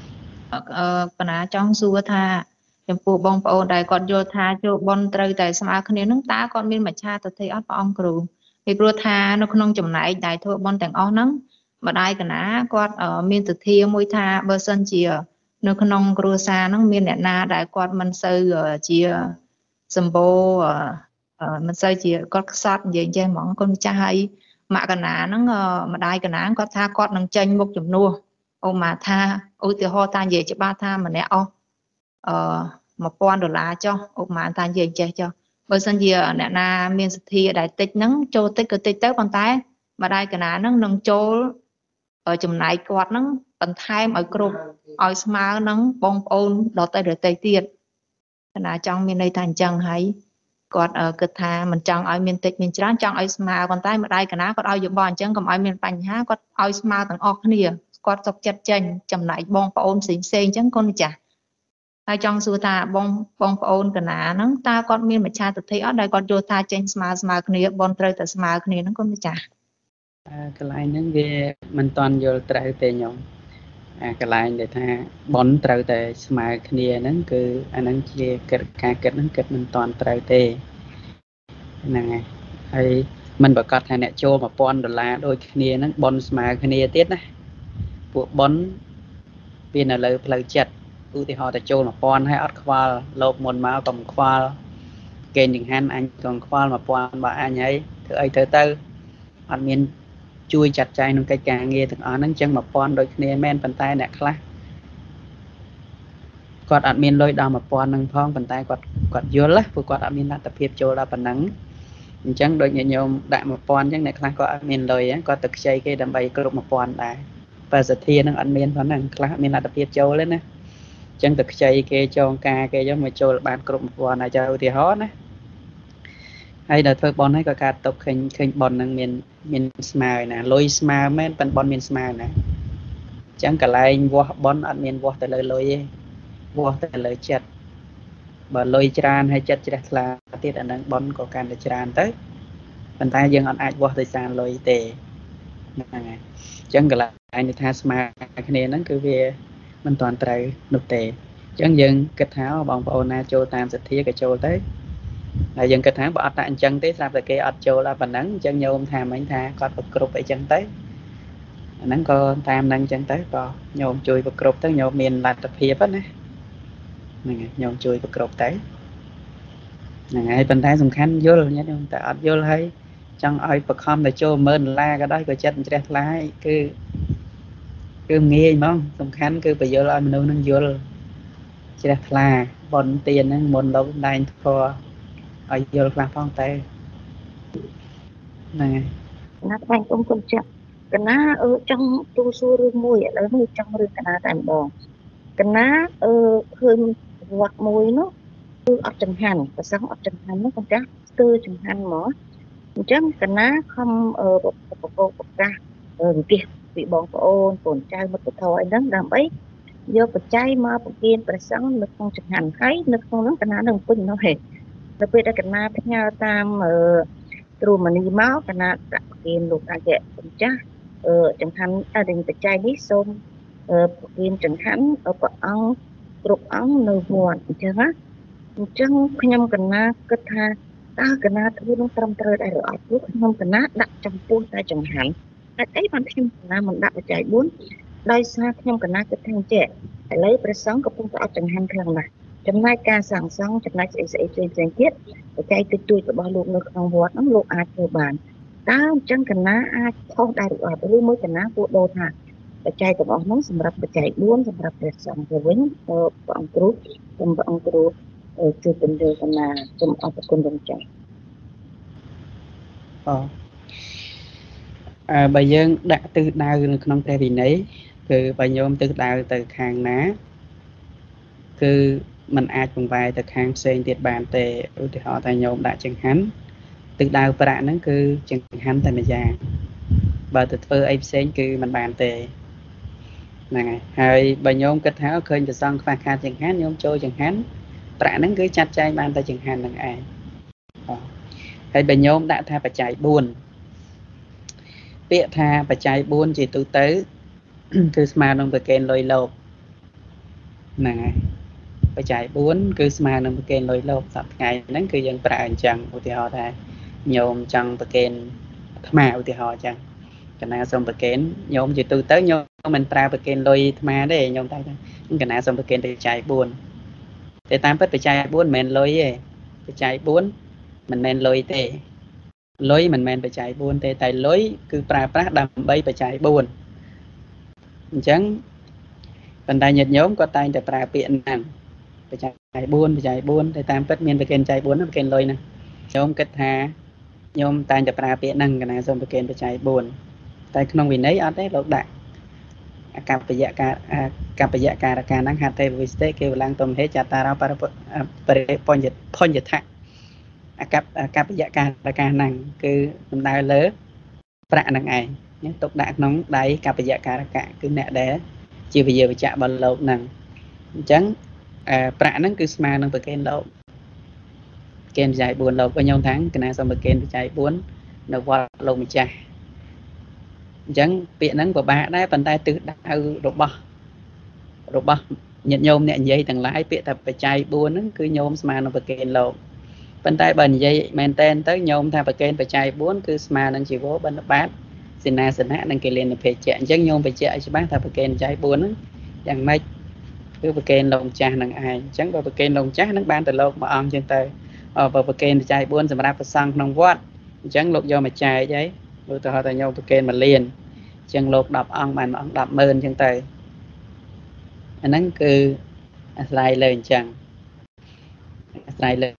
បណ្ណាចង់សួរថាចំពោះបងប្អូនដែលគាត់យល់ថាចូលបនត្រូវតែស្មើគ្នានឹងតើគាត់មានមច្ឆាទិដ្ឋិអត់ព្រះអង្គគ្រូពីព្រោះថានៅក្នុងចំណែកដែលធ្វើបនទាំងអស់ហ្នឹងម្ដាយកណាគាត់មានទិដ្ឋិមួយថាបើសិនជានៅក្នុងគ្រួសារហ្នឹងមានអ្នកណាដែលគាត់មិនសូវជាសម្បូរមិនសូវជាគាត់ខ្សត់និយាយចេះហ្មងកូនចាស់ហើយម៉ាក់កណាហ្នឹងម្ដាយកណាគាត់ថាគាត់នឹងចេញមុខជំនួសអូម៉ាថាឧទាហរណ៍ថានិយាយច្បាស់ថាម្នាក់អស់អឺmộtពាន់ដុល្លារចុះឧបមាថានិយាយចេះចុះបើសិនជាអ្នកណាមានសទ្ធាដែលតិចហ្នឹងចូលតិចក៏តិចទៅប៉ុន្តែម្ដាយកណាហ្នឹងនឹងចូលចំណែកគាត់ហ្នឹងបន្ថែមឲ្យគ្រប់ឲ្យស្មើនឹងបងប្អូនដតៃដតៃទៀតកណាចង់មានន័យថាអញ្ចឹងហើយគាត់គិតថាមិនចង់ឲ្យមានតិចមានច្រើនចង់ឲ្យស្មើប៉ុន្តែម្ដាយកណាគាត់ឲ្យយោបល់អញ្ចឹងកុំឲ្យមានបញ្ហាគាត់ឲ្យស្មើទាំងអស់គ្នាគាត់សុខចិត្តចេញចំណែកបងប្អូនផ្សេងផ្សេងអញ្ចឹងកូនម្ចាស់ហើយចង់សួរថាបងបងប្អូនកណាហ្នឹងតើគាត់មានមច្ឆាទិដ្ឋិអត់ដែលគាត់យល់ថាចេញស្មើស្មើគ្នាបនត្រូវតែស្មើគ្នាហ្នឹងកូនម្ចាស់កន្លែងហ្នឹងវាមិនតាន់យល់ត្រូវទេញោមអាកន្លែងដែលថាបនត្រូវតែស្មើគ្នាហ្នឹងគឺអាហ្នឹងជាកិច្ចការគិតហ្នឹងគិតមិនតាន់ត្រូវទេហ្នឹងហើយហើយមិនប្រកាសថាអ្នកចូលmộtពាន់ដុល្លារដូចគ្នាហ្នឹងបនស្មើគ្នាទៀតណាពួកបនវានៅលើផ្លូវចិត្តឧទាហរណ៍តែចូលmộtពាន់ហើយអត់ខ្វល់លោកមុនមកក៏មិនខ្វល់គេចង្ហាន់អញក៏ខ្វល់mộtពាន់បើអញហើយធ្វើអីទៅទៅអត់មានជួយចាត់ចែងក្នុងកិច្ចការងារទាំងអស់ហ្នឹងអញ្ចឹងmộtពាន់ដូចគ្នាមែនប៉ុន្តែអ្នកខ្លះគាត់អត់មានលុយដល់mộtពាន់ហ្នឹងផងប៉ុន្តែគាត់គាត់យល់ណាព្រោះគាត់អត់មានលទ្ធភាពចូលដល់ប៉ុណ្ណឹងអញ្ចឹងដូចញាតិញោមដាក់mộtពាន់អញ្ចឹងអ្នកខ្លះគាត់អត់មានលុយគាត់ទៅខ្ចីគេដើម្បីគ្រប់mộtពាន់ដែរបើសទ្ធាហ្នឹងអត់មានប៉ុណ្ណឹងខ្លះអត់មានលទ្ធភាពចូលទេណាចឹងទៅខ្ចីគេចងការគេយកមកចូលបានគ្រប់mộtពាន់ហើយចៅឧទាហរណ៍ណាហើយដល់ធ្វើបនហើយក៏កើតຕົកឃើញឃើញបនហ្នឹងមានមានស្មើណាលុយស្មើមែនប៉ុន្តែបនមានស្មើណាចឹងកន្លែងវាស់បនអត់មានវាស់ទៅលើលុយទេវាស់ទៅលើចិត្តបើលុយច្រើនហើយចិត្តជ្រះថ្លាទៀតអាហ្នឹងបនក៏កាន់តែច្រើនទៅប៉ុន្តែយើងអត់អាចវាស់ដោយសារលុយទេហ្នឹងហើយចឹងកន្លែងនេះថាស្មើគ្នាហ្នឹងគឺវាមិនតាន់ត្រូវនោះទេអញ្ចឹងយើងគិតថាបងប្អូនណាចូលតាមសទ្ធាក៏ចូលទៅហើយយើងគិតថាបើអត់តែអញ្ចឹងទេស្រាប់តែគេអត់ចូលដល់ប៉ុណ្ណឹងអញ្ចឹងញោមថាមិញថាគាត់ប្រគ្រប់អីចឹងទៅអាហ្នឹងក៏តាមហ្នឹងអញ្ចឹងទៅក៏ញោមជួយប្រគ្រប់ទៅញោមមានលទ្ធភាពណាហ្នឹងហើយញោមជួយប្រគ្រប់ទៅហ្នឹងហើយប៉ុន្តែសំខាន់យល់ញាតិញោមតែអត់យល់ហើយចង់ឲ្យបខំទៅចូលម៉ឺនដុល្លារក៏ដោយក៏ចិត្តជ្រះថ្លាគឺគឺងាយហ្មងសំខាន់គឺបញ្យល់ឲ្យមនុស្សនឹងយល់ជ្រះថ្លាបនទានហ្នឹងមុនលោកដែងធរឲ្យយល់ខ្លះផងទៅហ្នឹងហើយណាត់បាញ់អ៊ំគុណចាក់កណាអឺចង់ទូសួររឿងមួយឥឡូវនេះចង់រឿងកណាតែម្ដងកណាអឺឃើញវត្តមួយនោះគឺអត់ចង្ហាន់ប្រសងអត់ចង្ហាន់នោះគាត់ចាស់ស្ទើរចង្ហាន់ហ្មងអញ្ចឹងកណាខំអឺប្រកបប្រកាសវិទ្យាពីបងប្អូនកូនចៅមិត្តធម៌អីហ្នឹងដើម្បីយកបច្ច័យមកប្រគៀនព្រះសង្ឃនៅក្នុងចង្ហាន់ហើយនៅក្នុងហ្នឹងកណានឹងពេញនោះហេនៅពេលដែលកណាផ្ញើតាមទ្រូមនីមកកណាដាក់ប្រគៀនលោកអគ្គម្ចាស់អឺចង្ហាន់តែបច្ច័យនេះសូមប្រគៀនចង្ហាន់ព្រះអង្គគ្រប់អង្គនៅវត្តអញ្ចឹងណាអញ្ចឹងខ្ញុំកណាគិតថាតើកណាធ្វើនឹងត្រឹមត្រូវដែរឬអត់ព្រោះខ្ញុំកណាដាក់ចំពោះតែចង្ហាន់តែអីបានខ្ញុំកណាមិនដាក់បច្ច័យបួនដោយសារខ្ញុំកណាគិតថាអញ្ចឹងឥឡូវព្រះសង្ឃកំពុងតែអត់ចង្ហាន់ខ្លាំងណាស់ចំណែកការសាងសង់ចំណែកស្អីស្អីផ្សេងផ្សេងទៀតបច្ច័យតិចតួចរបស់លោកនៅក្នុងវត្តហ្នឹងលោកអាចធ្វើបានតើអញ្ចឹងកណាអាចខុសដែរឬអត់ឬមួយកណាពួកដូរថាបច្ច័យទាំងអស់ហ្នឹងសម្រាប់បច្ច័យបួនសម្រាប់ព្រះសង្ឃទៅវិញព្រះអង្គគ្រូសូមព្រះអង្គគ្រូជួយពន្យល់កណាសូមអរគុណលោកចា៎អូអើបើយើងដាក់ទិសដៅនៅក្នុងព្រះវិន័យគឺបើញោមទិសដៅទៅខាងណាគឺมันអាចបង្វែរទៅខាងផ្សេងទៀតបានទេឧទាហរណ៍ថាញោមដាក់ចង្ហាន់ទិសដៅប្រាក់ហ្នឹងគឺចង្ហាន់តែម្យ៉ាងបើទៅធ្វើអីផ្សេងគឺมันបានទេហ្នឹងហើយហើយបើញោមគិតថាឃើញប្រសងខ្វះខាតចង្ហាន់ញោមចូលចង្ហាន់ប្រាក់ហ្នឹងគឺចាត់ចែងបានតែចង្ហាន់ហ្នឹងឯងហើយបើញោមដាក់ថាបច្ច័យបួនពាក្យថាបច្ច័យបួនជាទូទៅគឺស្មើនឹងប្រកេនលុយលោកហ្នឹងហើយបច្ច័យbốnគឺស្មើនឹងប្រគេនលុយលោកសប្តាហ៍ថ្ងៃហ្នឹងគឺយើងប្រើអញ្ចឹងឧទាហរណ៍ថាញោមចង់ប្រគេនអាត្មាឧទាហរណ៍អញ្ចឹងកណាសូមប្រគេនញោមជាទូទៅញោមមិនប្រើប្រគេនលុយអាត្មាទេញោមតែកណាសូមប្រគេនបច្ច័យbốnតែតាមពិតបច្ច័យbốnមិនមែនលុយទេបច្ច័យbốnមិនមែនលុយទេលុយមិនមែនបច្ច័យbốnទេតែលុយគឺប្រើប្រាស់ដើម្បីបច្ច័យbốnអញ្ចឹងបណ្ដាញាតិញោមគាត់តែងតែប្រើពាក្យហ្នឹងបច្ច័យbốnបច្ច័យbốnតែតាមពិតមានប្រគេនបច្ច័យbốnហ្នឹងប្រគេនលុយណាញោមគិតថាញោមតែងតែប្រើពាក្យហ្នឹងកណាសូមប្រគេនបច្ច័យbốnតែក្នុងវិន័យអត់ទេលោកដាក់អកប្បយការអកប្បយការការហ្នឹងហត្ថេវិស្ទេគេវឡើងទំហេចតារោបរិបរិបញ្ញផញ្ញថៈអកប្បអកប្បយការការហ្នឹងគឺសំដៅលើប្រាក់ហ្នឹងឯងណាទុកដាក់ក្នុងដៃកប្បយការកៈគឺអ្នកដែលជាវិយាវចៈរបស់លោកហ្នឹងអញ្ចឹងប្រាក់ហ្នឹងគឺស្មើនឹងប្រគេនលោកប្រគេនបច្ច័យbốnលោកវិញញោមថាកណាសូមប្រគេនបច្ច័យbốnនៅវត្តលោកម្ចាស់អញ្ចឹងពាក្យហ្នឹងពិបាកដែរប៉ុន្តែទិសដៅរបស់របស់ញាតិញោមអ្នកនិយាយទាំងឡាយពាក្យថាបច្ច័យbốnហ្នឹងគឺញោមស្មើនឹងប្រគេនលោកប៉ុន្តែបើនិយាយមែនតែនទៅញោមថាប្រគេនបច្ច័យbốnគឺស្មើនឹងជីវោបិណ្ឌបាតសេនាសនៈនិងកិលេនភេជ្ជៈអញ្ចឹងញោមបញ្ជាក់ឲ្យច្បាស់ថាប្រគេនបច្ច័យbốnហ្នឹងយ៉ាងម៉េចគឺប្រគេនលោកម្ចាស់នឹងឯងអញ្ចឹងបើប្រគេនលោកម្ចាស់ហ្នឹងបានទៅលោកមួយអង្គអញ្ចឹងទៅបើប្រគេនបច្ច័យbốnសម្រាប់ប្រសង់ក្នុងវត្តអញ្ចឹងលោកយកមកចែកហើយឧទាហរណ៍ថាញោមប្រគេនមួយលានអញ្ចឹងលោកដប់អង្គបានមួយអង្គដប់ម៉ឺនអញ្ចឹងទៅអាហ្នឹងគឺអាស្រ័យលើអញ្ចឹងអាស្រ័យលើ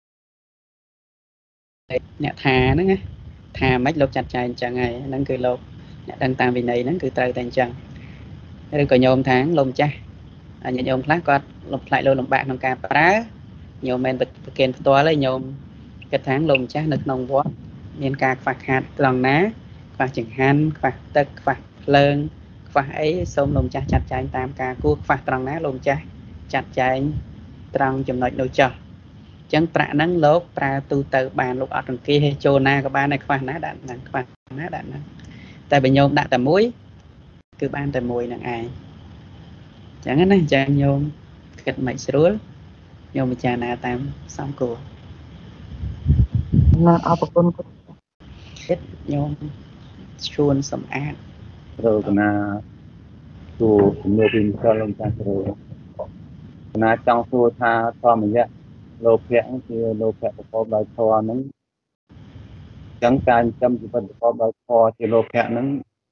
អ្នកថាហ្នឹងណាថាមិនលោកចាត់ចែងអញ្ចឹងហើយហ្នឹងគឺលោកអ្នកដឹងតាមវិន័យហ្នឹងគឺត្រូវតែអញ្ចឹងឬក៏ញោមថាលោកម្ចាស់ញាតិញោមខ្លះគាត់លំផ្លាច់លោលំបាកក្នុងការប្រើញោមមិនប្រគេនផ្ទាល់ទេញោមគិតថាលោកម្ចាស់នៅក្នុងវត្តមានការខ្វះខាតត្រង់ណាខ្វះចង្ហាន់ខ្វះទឹកខ្វះភ្លើងខ្វះអីសូមលោកម្ចាស់ចាត់ចែងតាមការគួរខ្វះត្រង់ណាលោកម្ចាស់ចាត់ចែងត្រង់ចំណុចនោះចោះអញ្ចឹងប្រាក់ហ្នឹងលោកប្រើទូទៅបានលោកអត់រង្គីឲ្យចូលណាក៏បានដែរខ្វះណាដាក់ហ្នឹងខ្វះណាដាក់ហ្នឹងតែបើញោមដាក់តែមួយគឺបានតែមួយហ្នឹងឯងចឹងណាអញ្ចឹងញោមគិតមិនស្រួលញោមពិចារណាតាមសំគួរណាអរគុណគិតញោមជួនសម្អាតត្រូវកណាទូជំនួយពីមិត្តលោកចាស់គ្រូកណាចង់សួរថាធម្មយៈលោភៈជាលោភៈប្រកបដោយធម៌ហ្នឹងចឹងការចិញ្ចឹមជីវិតប្រកបដោយធម៌ជាលោភៈហ្នឹង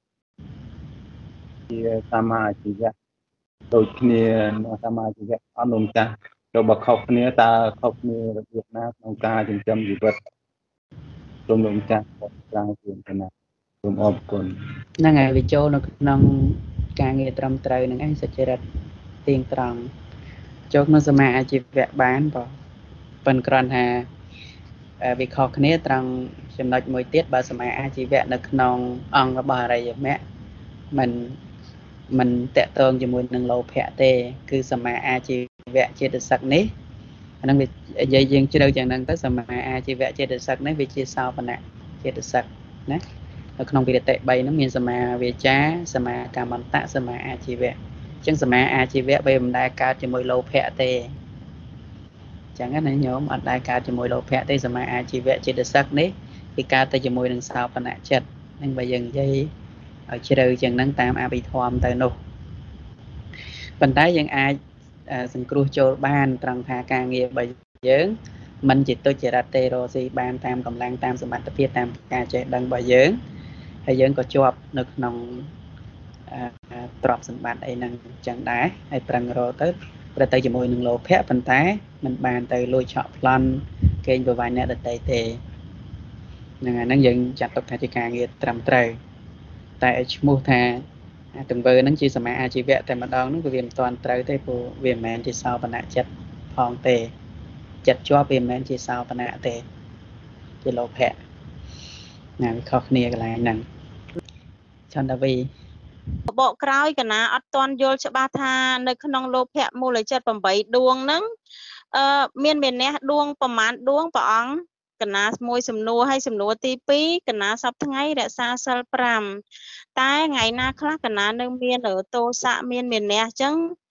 ជាសមាជីវៈដូចគ្នាសមាជីវៈអនុមចាស់ទៅបើខុសគ្នាតើខុសគ្នារបៀបណាក្នុងការចិញ្ចឹមជីវិតសូមលោកម្ចាស់ក្រៅពីកណាសូមអរគុណហ្នឹងហើយវាចូលនៅក្នុងការងារត្រឹមត្រូវហ្នឹងឯងសុចរិតទៀងត្រង់ចូលក្នុងសមាអាជីវៈបានបើប៉ុន្តែគ្រាន់ថាវាខុសគ្នាត្រង់ចំណុចមួយទៀតបើសមាអាជីវៈនៅក្នុងអង្គរបស់អរិយមគ្គមិនមិនតកតងជាមួយនឹងលោភៈទេគឺសមាអាជីវៈចេតសិកនេះអាហ្នឹងវានិយាយយើងជ្រៅយ៉ាងហ្នឹងទៅសមាអាជីវៈចេតសិកនេះវាជាសោបនៈចេតសិកណានៅក្នុងវិរតិបីហ្នឹងមានសមាវាចាសមាកម្មន្តៈសមាអាជីវៈអញ្ចឹងសមាអាជីវៈវាមិនដែលកើតជាមួយលោភៈទេអញ្ចឹងណាញោមអត់ដែលកើតជាមួយលោភៈទេសមាអាជីវៈចេតសិកនេះវាកើតតែជាមួយនឹងសោបនៈចិត្តហ្នឹងបើយើងនិយាយឲ្យជ្រៅជាងហ្នឹងតាមអភិធម្មទៅនោះប៉ុន្តែយើងអាចសង្គ្រោះចូលបានត្រង់ថាការងាររបស់យើងមិនជាទុច្ចរិតទេរកស៊ីបានតាមកម្លាំងតាមសមត្ថភាពតាមការចេះដឹងរបស់យើងហើយយើងក៏ជាប់នៅក្នុងទ្រព្យសម្បត្តិអីហ្នឹងអញ្ចឹងដែរហើយប្រឹងរកទៅប្រទៅជាមួយនឹងលោភៈប៉ុន្តែมันបានទៅលួចឆក់ប្លន់កេងប្រវ័ញ្ចអ្នកដទៃទេហ្នឹងហើយហ្នឹងយើងចាត់ទុកថាជាការងារត្រឹមត្រូវតែឈ្មោះថាទង្វើហ្នឹងជាសមាអាជីវៈតែម្ដងហ្នឹងវាមិនទាន់ត្រូវទេព្រោះវាមិនមែនជាសោបនៈចិត្តផងទេចិត្តជាប់វាមិនមែនជាសោបនៈទេជាលោភៈណាវាខុសគ្នាកន្លែងហ្នឹងចន្ទវីបកក្រោយកណាអត់ទាន់យល់ច្បាស់ថានៅក្នុងលោភៈមូលចិត្តeightដួងហ្នឹងអឺមានមានះដួងប្រមាណដួងព្រះអង្គកណាមួយសំណួរហើយសំណួរទីtwoកណាសប្ថ្ងៃរក្សាសិលfiveតែថ្ងៃណាខ្លះកណានៅមានទោសៈមានមានះអញ្ចឹង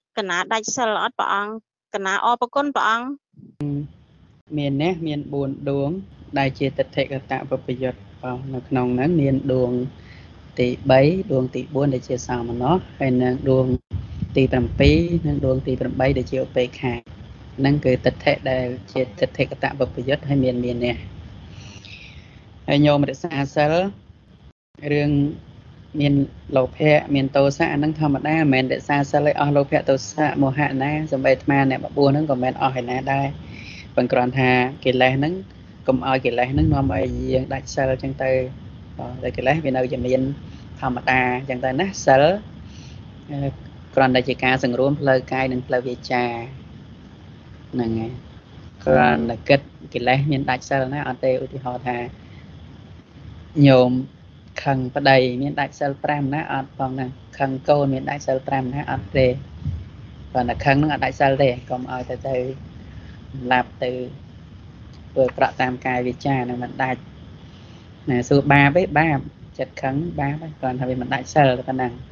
កណាដាច់សិលអត់ព្រះអង្គកណាអរប្រគុណព្រះអង្គមាននេះមានបួនដួងដែលជាទិដ្ឋិកតៈបពយុត្តបងនៅក្នុងហ្នឹងមានដួងទីបីដួងទីបួនដែលជាសោមនស្សហើយនឹងដួងទី7និងដួងទី8ដែលជាឧបេក្ខាហ្នឹងគឺទិដ្ឋិដែលជាទិដ្ឋិកតៈបពយុត្តហើយមានមាននេះហើយញោមរក្សាសិលរឿងមានលោភៈមានទោសៈអាហ្នឹងធម្មតាមិនមែនរក្សាសិលឲ្យអស់លោភៈទោសៈមោហៈណាសំបីអាត្មាអ្នកបបួលហ្នឹងក៏មិនអស់ឯណាដែរប៉ុន្តែគ្រាន់ថាកិលេសហ្នឹងកុំឲ្យកិលេសហ្នឹងនាំឲ្យយើងដាច់សិលអញ្ចឹងទៅតែកិលេសវានៅជាមានធម្មតាអញ្ចឹងទៅណាសិលគ្រាន់តែជាការសង្រួមផ្លូវកាយនិងផ្លូវវាចាហ្នឹងហើយគ្រាន់តែគិតកិលេសមានដាច់សិលណាអត់ទេឧទាហរណ៍ថាញោមខឹងប្តីមានដាច់សិល5ណាអត់ផងណាខឹងកូនមានដាច់សិល5ណាអត់ទេប៉ុន្តែខឹងនឹងអត់ដាច់សិលទេកុំឲ្យទៅទៅឡាប់ទៅធ្វើប្រក់តាមកាយវាចានឹងមិនដាច់ណាសួរបាបទេបាបចិត្តខឹងបាបគ្រាន់ថាវាមិនដាច់សិលប៉ុណ្ណឹង